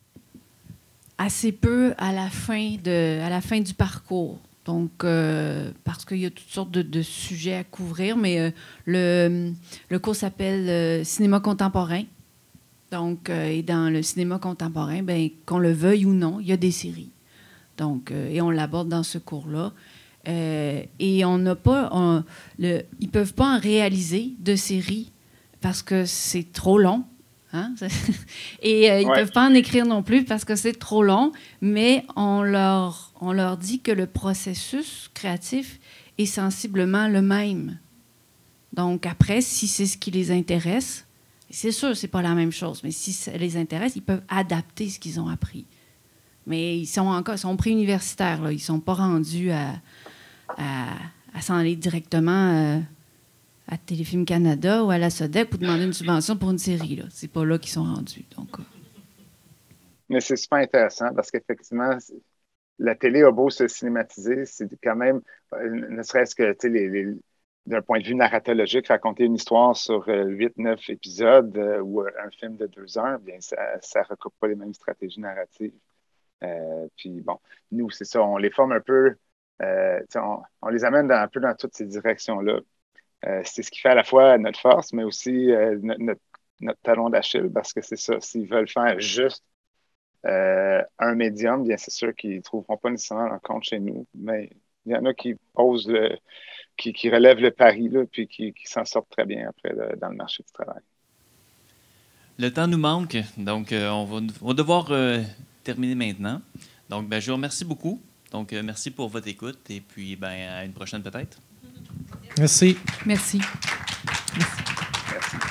S3: Assez peu à la fin, de, à la fin du parcours. Donc, euh, parce qu'il y a toutes sortes de, de sujets à couvrir, mais euh, le, le cours s'appelle euh, Cinéma contemporain. Donc, euh, et dans le cinéma contemporain, ben, qu'on le veuille ou non, il y a des séries. Donc, euh, et on l'aborde dans ce cours-là. Euh, et on n'a pas... On, le, ils ne peuvent pas en réaliser de séries parce que c'est trop long. Hein? Et euh, ils ne ouais. peuvent pas en écrire non plus parce que c'est trop long. Mais on leur, on leur dit que le processus créatif est sensiblement le même. Donc, après, si c'est ce qui les intéresse, c'est sûr, ce n'est pas la même chose, mais si ça les intéresse, ils peuvent adapter ce qu'ils ont appris. Mais ils sont encore, ils sont préuniversitaires, là. Ils ne sont pas rendus à, à, à s'en aller directement euh, à Téléfilm Canada ou à la SODEC pour demander une subvention pour une série. Là. C'est pas là qu'ils sont rendus. Donc, euh.
S2: Mais c'est super intéressant parce qu'effectivement, la télé a beau se cinématiser, c'est quand même, ne serait-ce que les, les, d'un point de vue narratologique, raconter une histoire sur huit neuf épisodes euh, ou un film de deux heures, bien, ça ne recoupe pas les mêmes stratégies narratives. Euh, puis bon, nous, c'est ça, on les forme un peu, euh, on, on les amène dans, un peu dans toutes ces directions-là. Euh, c'est ce qui fait à la fois notre force, mais aussi euh, notre, notre, notre talon d'Achille, parce que c'est ça, s'ils veulent faire juste euh, un médium, bien c'est sûr qu'ils ne trouveront pas nécessairement leur compte chez nous, mais il y en a qui posent le, qui, qui relèvent le pari, là, puis qui, qui s'en sortent très bien après là, dans le marché du travail.
S1: Le temps nous manque, donc euh, on, va, on va devoir euh, terminer maintenant. Donc, ben, je vous remercie beaucoup. Donc, euh, merci pour votre écoute et puis ben, à une prochaine peut-être.
S4: Merci.
S3: Merci.
S2: Merci. Merci.